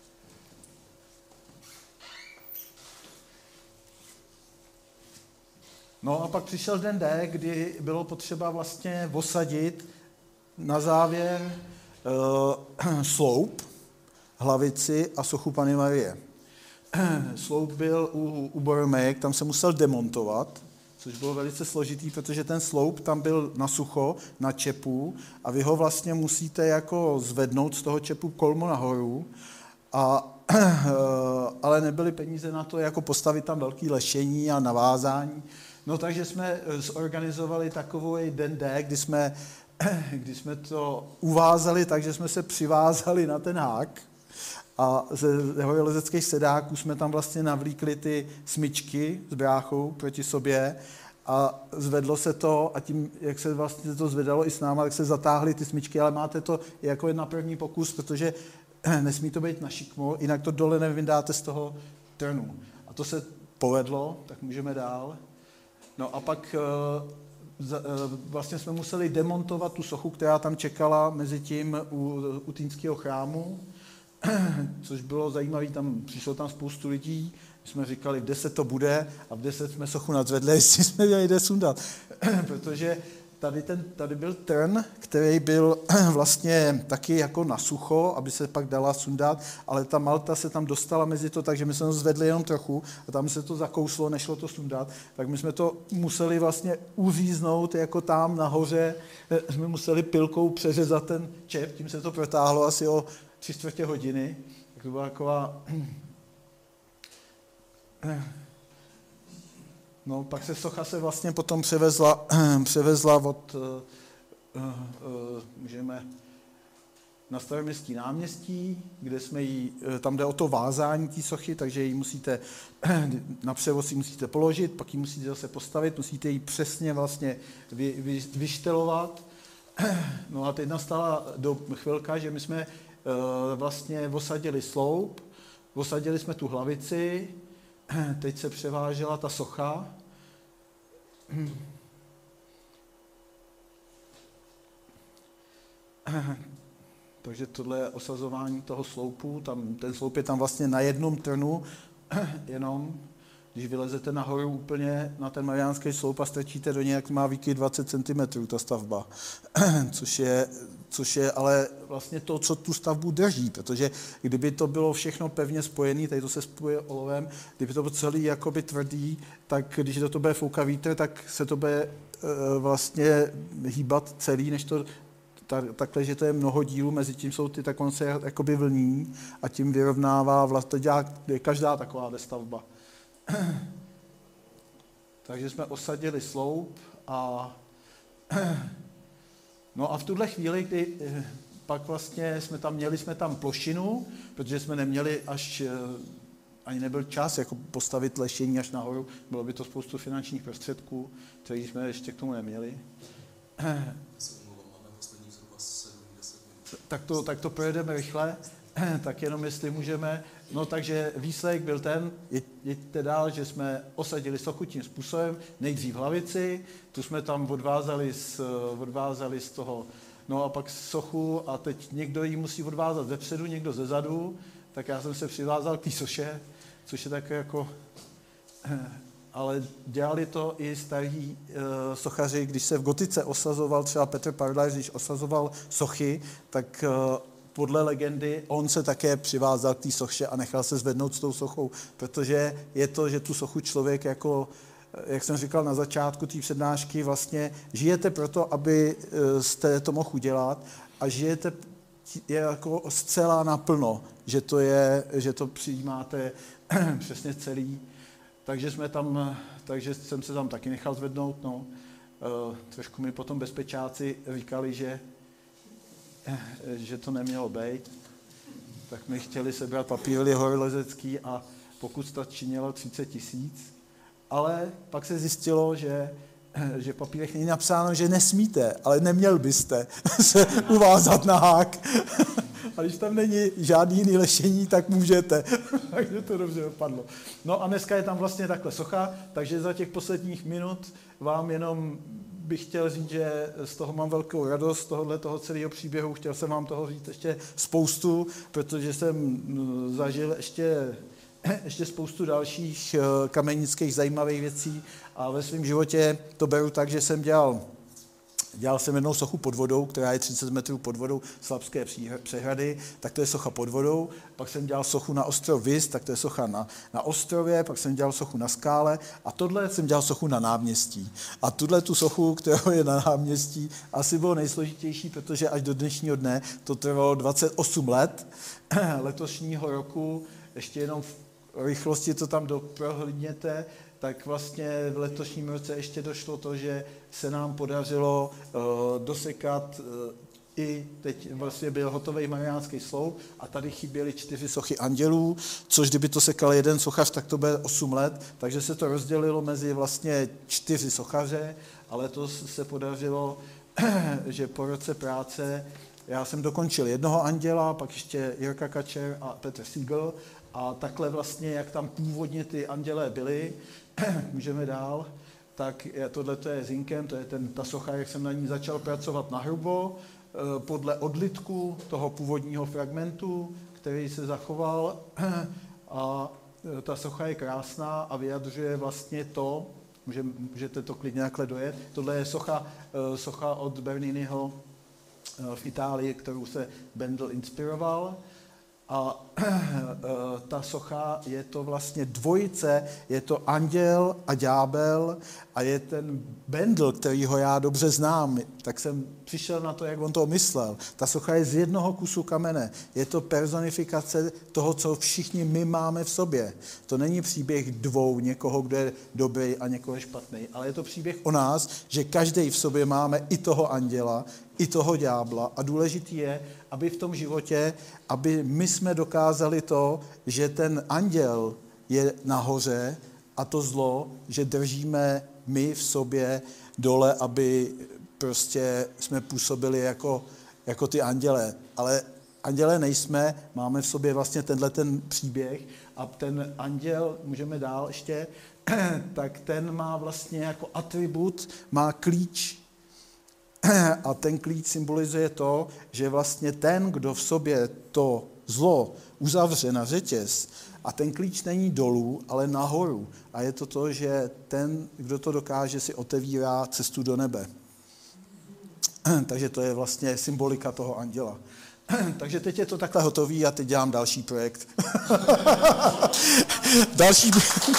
No a pak přišel den D, kdy bylo potřeba vlastně osadit na závěr uh, sloup, hlavici a sochu Panny Marie. Sloup byl u, u Boromejek, tam se musel demontovat, což bylo velice složitý, protože ten sloup tam byl na sucho, na čepu a vy ho vlastně musíte jako zvednout z toho čepu kolmo nahoru, a, ale nebyly peníze na to, jako postavit tam velký lešení a navázání. No takže jsme zorganizovali takový den D, kdy jsme, kdy jsme to uvázali, takže jsme se přivázali na ten hák a ze horolezeckých sedáků jsme tam vlastně navlíkli ty smyčky s bráchou proti sobě a zvedlo se to a tím, jak se vlastně to zvedalo i s náma, tak se zatáhly ty smyčky, ale máte to jako na první pokus, protože nesmí to být na šikmo, jinak to dole nevyndáte z toho trnu. A to se povedlo, tak můžeme dál. No a pak vlastně jsme museli demontovat tu sochu, která tam čekala mezi tím u, u Týnského chrámu, což bylo zajímavé, tam přišlo tam spoustu lidí, jsme říkali, v deset to bude a v deset jsme sochu nadzvedli, jestli jsme měli jde sundat, protože tady, ten, tady byl trn, který byl vlastně taky jako na sucho, aby se pak dala sundat, ale ta malta se tam dostala mezi to, takže my jsme to zvedli jenom trochu a tam se to zakouslo, nešlo to sundat, tak my jsme to museli vlastně uříznout jako tam nahoře, jsme museli pilkou přeřezat ten čep, tím se to protáhlo asi o tři čtvrtě hodiny, tak to byla taková... No, pak se socha se vlastně potom převezla, převezla od, uh, uh, můžeme, na Staroměstský náměstí, kde jsme jí, tam jde o to vázání té sochy, takže ji musíte, na převoz ji musíte položit, pak ji musíte zase postavit, musíte ji přesně vlastně vy, vy, vyštelovat. No a teď nastala do chvilka, že my jsme uh, vlastně osadili sloup, osadili jsme tu hlavici, teď se převážela ta socha. Takže tohle je osazování toho sloupu. Tam, ten sloup je tam vlastně na jednom trnu, jenom když vylezete nahoru úplně na ten mariánský sloup a strčíte do něj, jak má výky dvacet centimetrů ta stavba. Což je, což je ale vlastně to, co tu stavbu drží, protože kdyby to bylo všechno pevně spojené, tady to se spojuje olovem, kdyby to bylo celý jakoby tvrdý, tak když do toho bude foukat vítr, tak se to bude e, vlastně hýbat celý, než to ta, takhle, že to je mnoho dílů, mezi tím jsou ty, tak on se jakoby vlní a tím vyrovnává, vlastně to dělá každá taková stavba. Takže jsme osadili sloup a no a v tuhle chvíli, kdy pak vlastně jsme tam měli jsme tam plošinu, protože jsme neměli až, ani nebyl čas jako postavit lešení až nahoru, bylo by to spoustu finančních prostředků, které jsme ještě k tomu neměli. Tak to, tak to projedeme rychle, tak jenom jestli můžeme. No takže výsledek byl ten, jeďte dál, že jsme osadili sochu tím způsobem, nejdřív hlavici, tu jsme tam odvázali z, odvázali z toho, no a pak sochu a teď někdo ji musí odvázat zepředu, někdo zezadu, tak já jsem se přivázal k té soše, což je také jako, ale dělali to i starí uh, sochaři, když se v gotice osazoval, třeba Petr Paradise, když osazoval sochy, tak uh, podle legendy on se také přivázal k té soše a nechal se zvednout s tou sochou, protože je to, že tu sochu člověk jako, jak jsem říkal na začátku té přednášky, vlastně žijete proto, aby jste to mohl udělat a žijete je jako zcela naplno, že to je, že to přijímáte přesně celý. Takže jsme tam, takže jsem se tam taky nechal zvednout, no. Trošku mi potom bezpečáci říkali, že že to nemělo být, tak mi chtěli sebrat papíry horolezecký a pokud to činilo třicet tisíc, ale pak se zjistilo, že, že v papírech není napsáno, že nesmíte, ale neměl byste se uvázat na hák. A když tam není žádný jiný lešení, tak můžete. Takže to dobře dopadlo. No a dneska je tam vlastně takhle socha, takže za těch posledních minut vám jenom bych chtěl říct, že z toho mám velkou radost, z tohohle toho celého příběhu. Chtěl jsem vám toho říct ještě spoustu, protože jsem zažil ještě, ještě spoustu dalších kamenických zajímavých věcí a ve svém životě to beru tak, že jsem dělal Dělal jsem jednou sochu pod vodou, která je třicet metrů pod vodou, Slabské přehrady, tak to je socha pod vodou. Pak jsem dělal sochu na ostrov Vis, tak to je socha na, na ostrově, pak jsem dělal sochu na skále a tohle jsem dělal sochu na náměstí. A tuhle tu sochu, která je na náměstí, asi bylo nejsložitější, protože až do dnešního dne to trvalo dvacet osm let letošního roku, ještě jenom v rychlosti to tam doprohlídněte, tak vlastně v letošním roce ještě došlo to, že se nám podařilo uh, dosekat uh, i teď vlastně byl hotový mariánský sloup a tady chyběly čtyři sochy andělů, což kdyby to sekal jeden sochař, tak to bude osm let, takže se to rozdělilo mezi vlastně čtyři sochaře, ale letos se podařilo, že po roce práce já jsem dokončil jednoho anděla, pak ještě Jirka Kačer a Petr Siegel a takhle vlastně, jak tam původně ty andělé byly, můžeme dál, tak tohle je Zinkem, to je ten, ta socha, jak jsem na ní začal pracovat nahrubo, podle odlitku toho původního fragmentu, který se zachoval a ta socha je krásná a vyjadřuje vlastně to, můžete to klidně takhle dojet, tohle je socha, socha od Berniniho v Itálii, kterou se Bendel inspiroval. A ta socha je to vlastně dvojice, je to anděl a ďábel a je ten Bendel, kterýho já dobře znám, tak jsem přišel na to, jak on to myslel. Ta socha je z jednoho kusu kamene. Je to personifikace toho, co všichni my máme v sobě. To není příběh dvou, někoho, kdo je dobrý a někoho špatný, ale je to příběh o nás, že každý v sobě máme i toho anděla, i toho ďábla a důležitý je, aby v tom životě, aby my jsme dokázali to, že ten anděl je nahoře a to zlo, že držíme my v sobě dole, aby prostě jsme působili jako, jako ty anděle. Ale anděle nejsme, máme v sobě vlastně tenhle ten příběh a ten anděl, můžeme dál ještě, tak ten má vlastně jako atribut, má klíč. A ten klíč symbolizuje to, že vlastně ten, kdo v sobě to zlo uzavře na řetěz, a ten klíč není dolů, ale nahoru. A je to to, že ten, kdo to dokáže, si otevírá cestu do nebe. Takže to je vlastně symbolika toho anděla. Takže teď je to takhle hotový a teď dělám další projekt. další...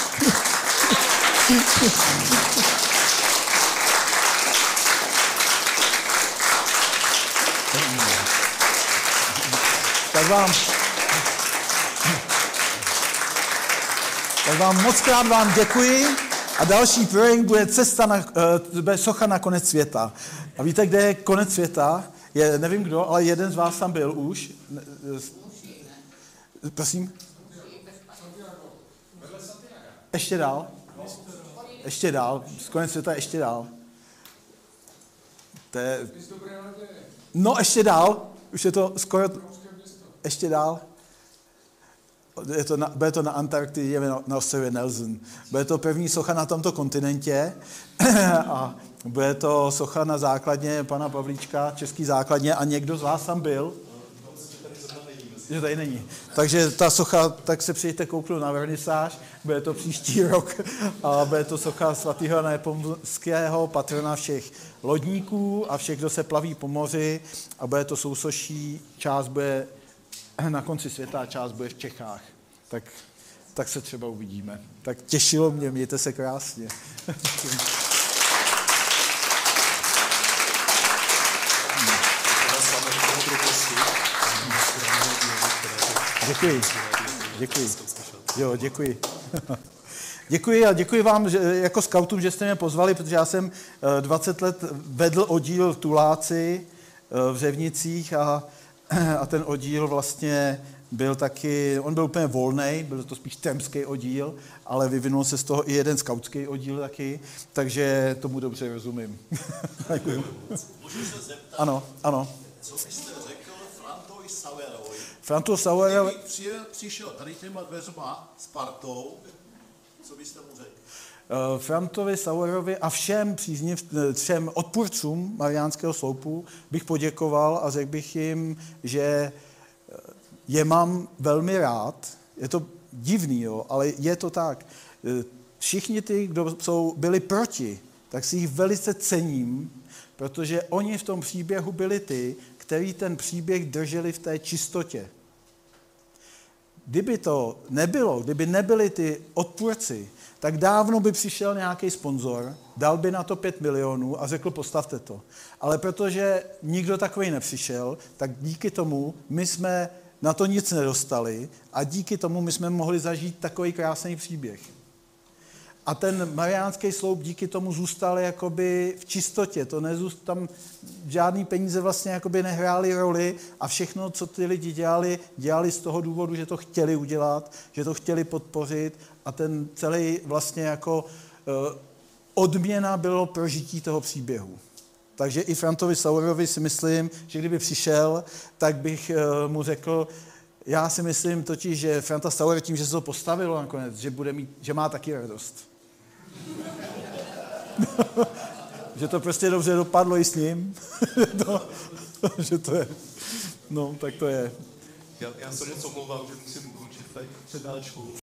Tak vám, tak vám moc krát vám děkuji a další projekt bude cesta na, uh, socha na konec světa. A víte, kde je konec světa? Je, nevím kdo, ale jeden z vás tam byl už. Prosím? ještě dál. Ještě dál. Konec světa ještě dál. To je... No, ještě dál. Už je to skoro... Ještě dál. Je to na, bude to na Antarktidě, na, na ostrově Nelson. Bude to první socha na tomto kontinentě a bude to socha na základně pana Pavlíčka, český základně, a někdo z vás tam byl? Že tady není. Takže ta socha, tak se přijďte kouknout na vernisáž, bude to příští rok a bude to socha svatého Jana Nepomuckého, patrona všech lodníků a všech, kdo se plaví po moři, a bude to sousoší, část bude na konci světa a část bude v Čechách. Tak, tak se třeba uvidíme. Tak těšilo mě, mějte se krásně. Děkuji. Děkuji. Jo, děkuji. Děkuji a děkuji vám že, jako skautům, že jste mě pozvali, protože já jsem dvacet let vedl oddíl v Tuláci v Řevnicích a, a ten oddíl vlastně byl taky, on byl úplně volnej, byl to spíš temský oddíl, ale vyvinul se z toho i jeden skautský oddíl taky, takže tomu dobře rozumím. Děkuji. Můžu se zeptat? Ano, ano. Co byste řekl Frantovi Sauerovi? Frantu Sauerovi... Kdyby přijel, přišel tady těma dveřma s partou, co byste mu řekl? Uh, Frantovi Sauerovi a všem přízniv, všem odpůrcům Mariánského sloupu bych poděkoval a řekl bych jim, že je mám velmi rád. Je to divný, jo, ale je to tak. Všichni ty, kdo jsou, byli proti, tak si jich velice cením, protože oni v tom příběhu byli ty, kteří ten příběh drželi v té čistotě. Kdyby to nebylo, kdyby nebyli ty odpůrci, tak dávno by přišel nějaký sponzor, dal by na to pět milionů a řekl, postavte to. Ale protože nikdo takový nepřišel, tak díky tomu my jsme na to nic nedostali a díky tomu my jsme mohli zažít takový krásný příběh. A ten Mariánský sloup díky tomu zůstal jakoby v čistotě. To nezůst, tam žádný peníze vlastně jakoby nehrály roli a všechno, co ty lidi dělali, dělali z toho důvodu, že to chtěli udělat, že to chtěli podpořit a ten celý vlastně jako uh, odměna bylo prožití toho příběhu. Takže i Frantovi Sauerovi si myslím, že kdyby přišel, tak bych uh, mu řekl, já si myslím totiž, že Franta Sauer tím, že se to postavilo nakonec, že, bude mít, že má taky radost. Že to prostě dobře dopadlo i s ním. no, že to je. No, tak to je. Já, já se moc omlouvám, že musím končit tady přednášku.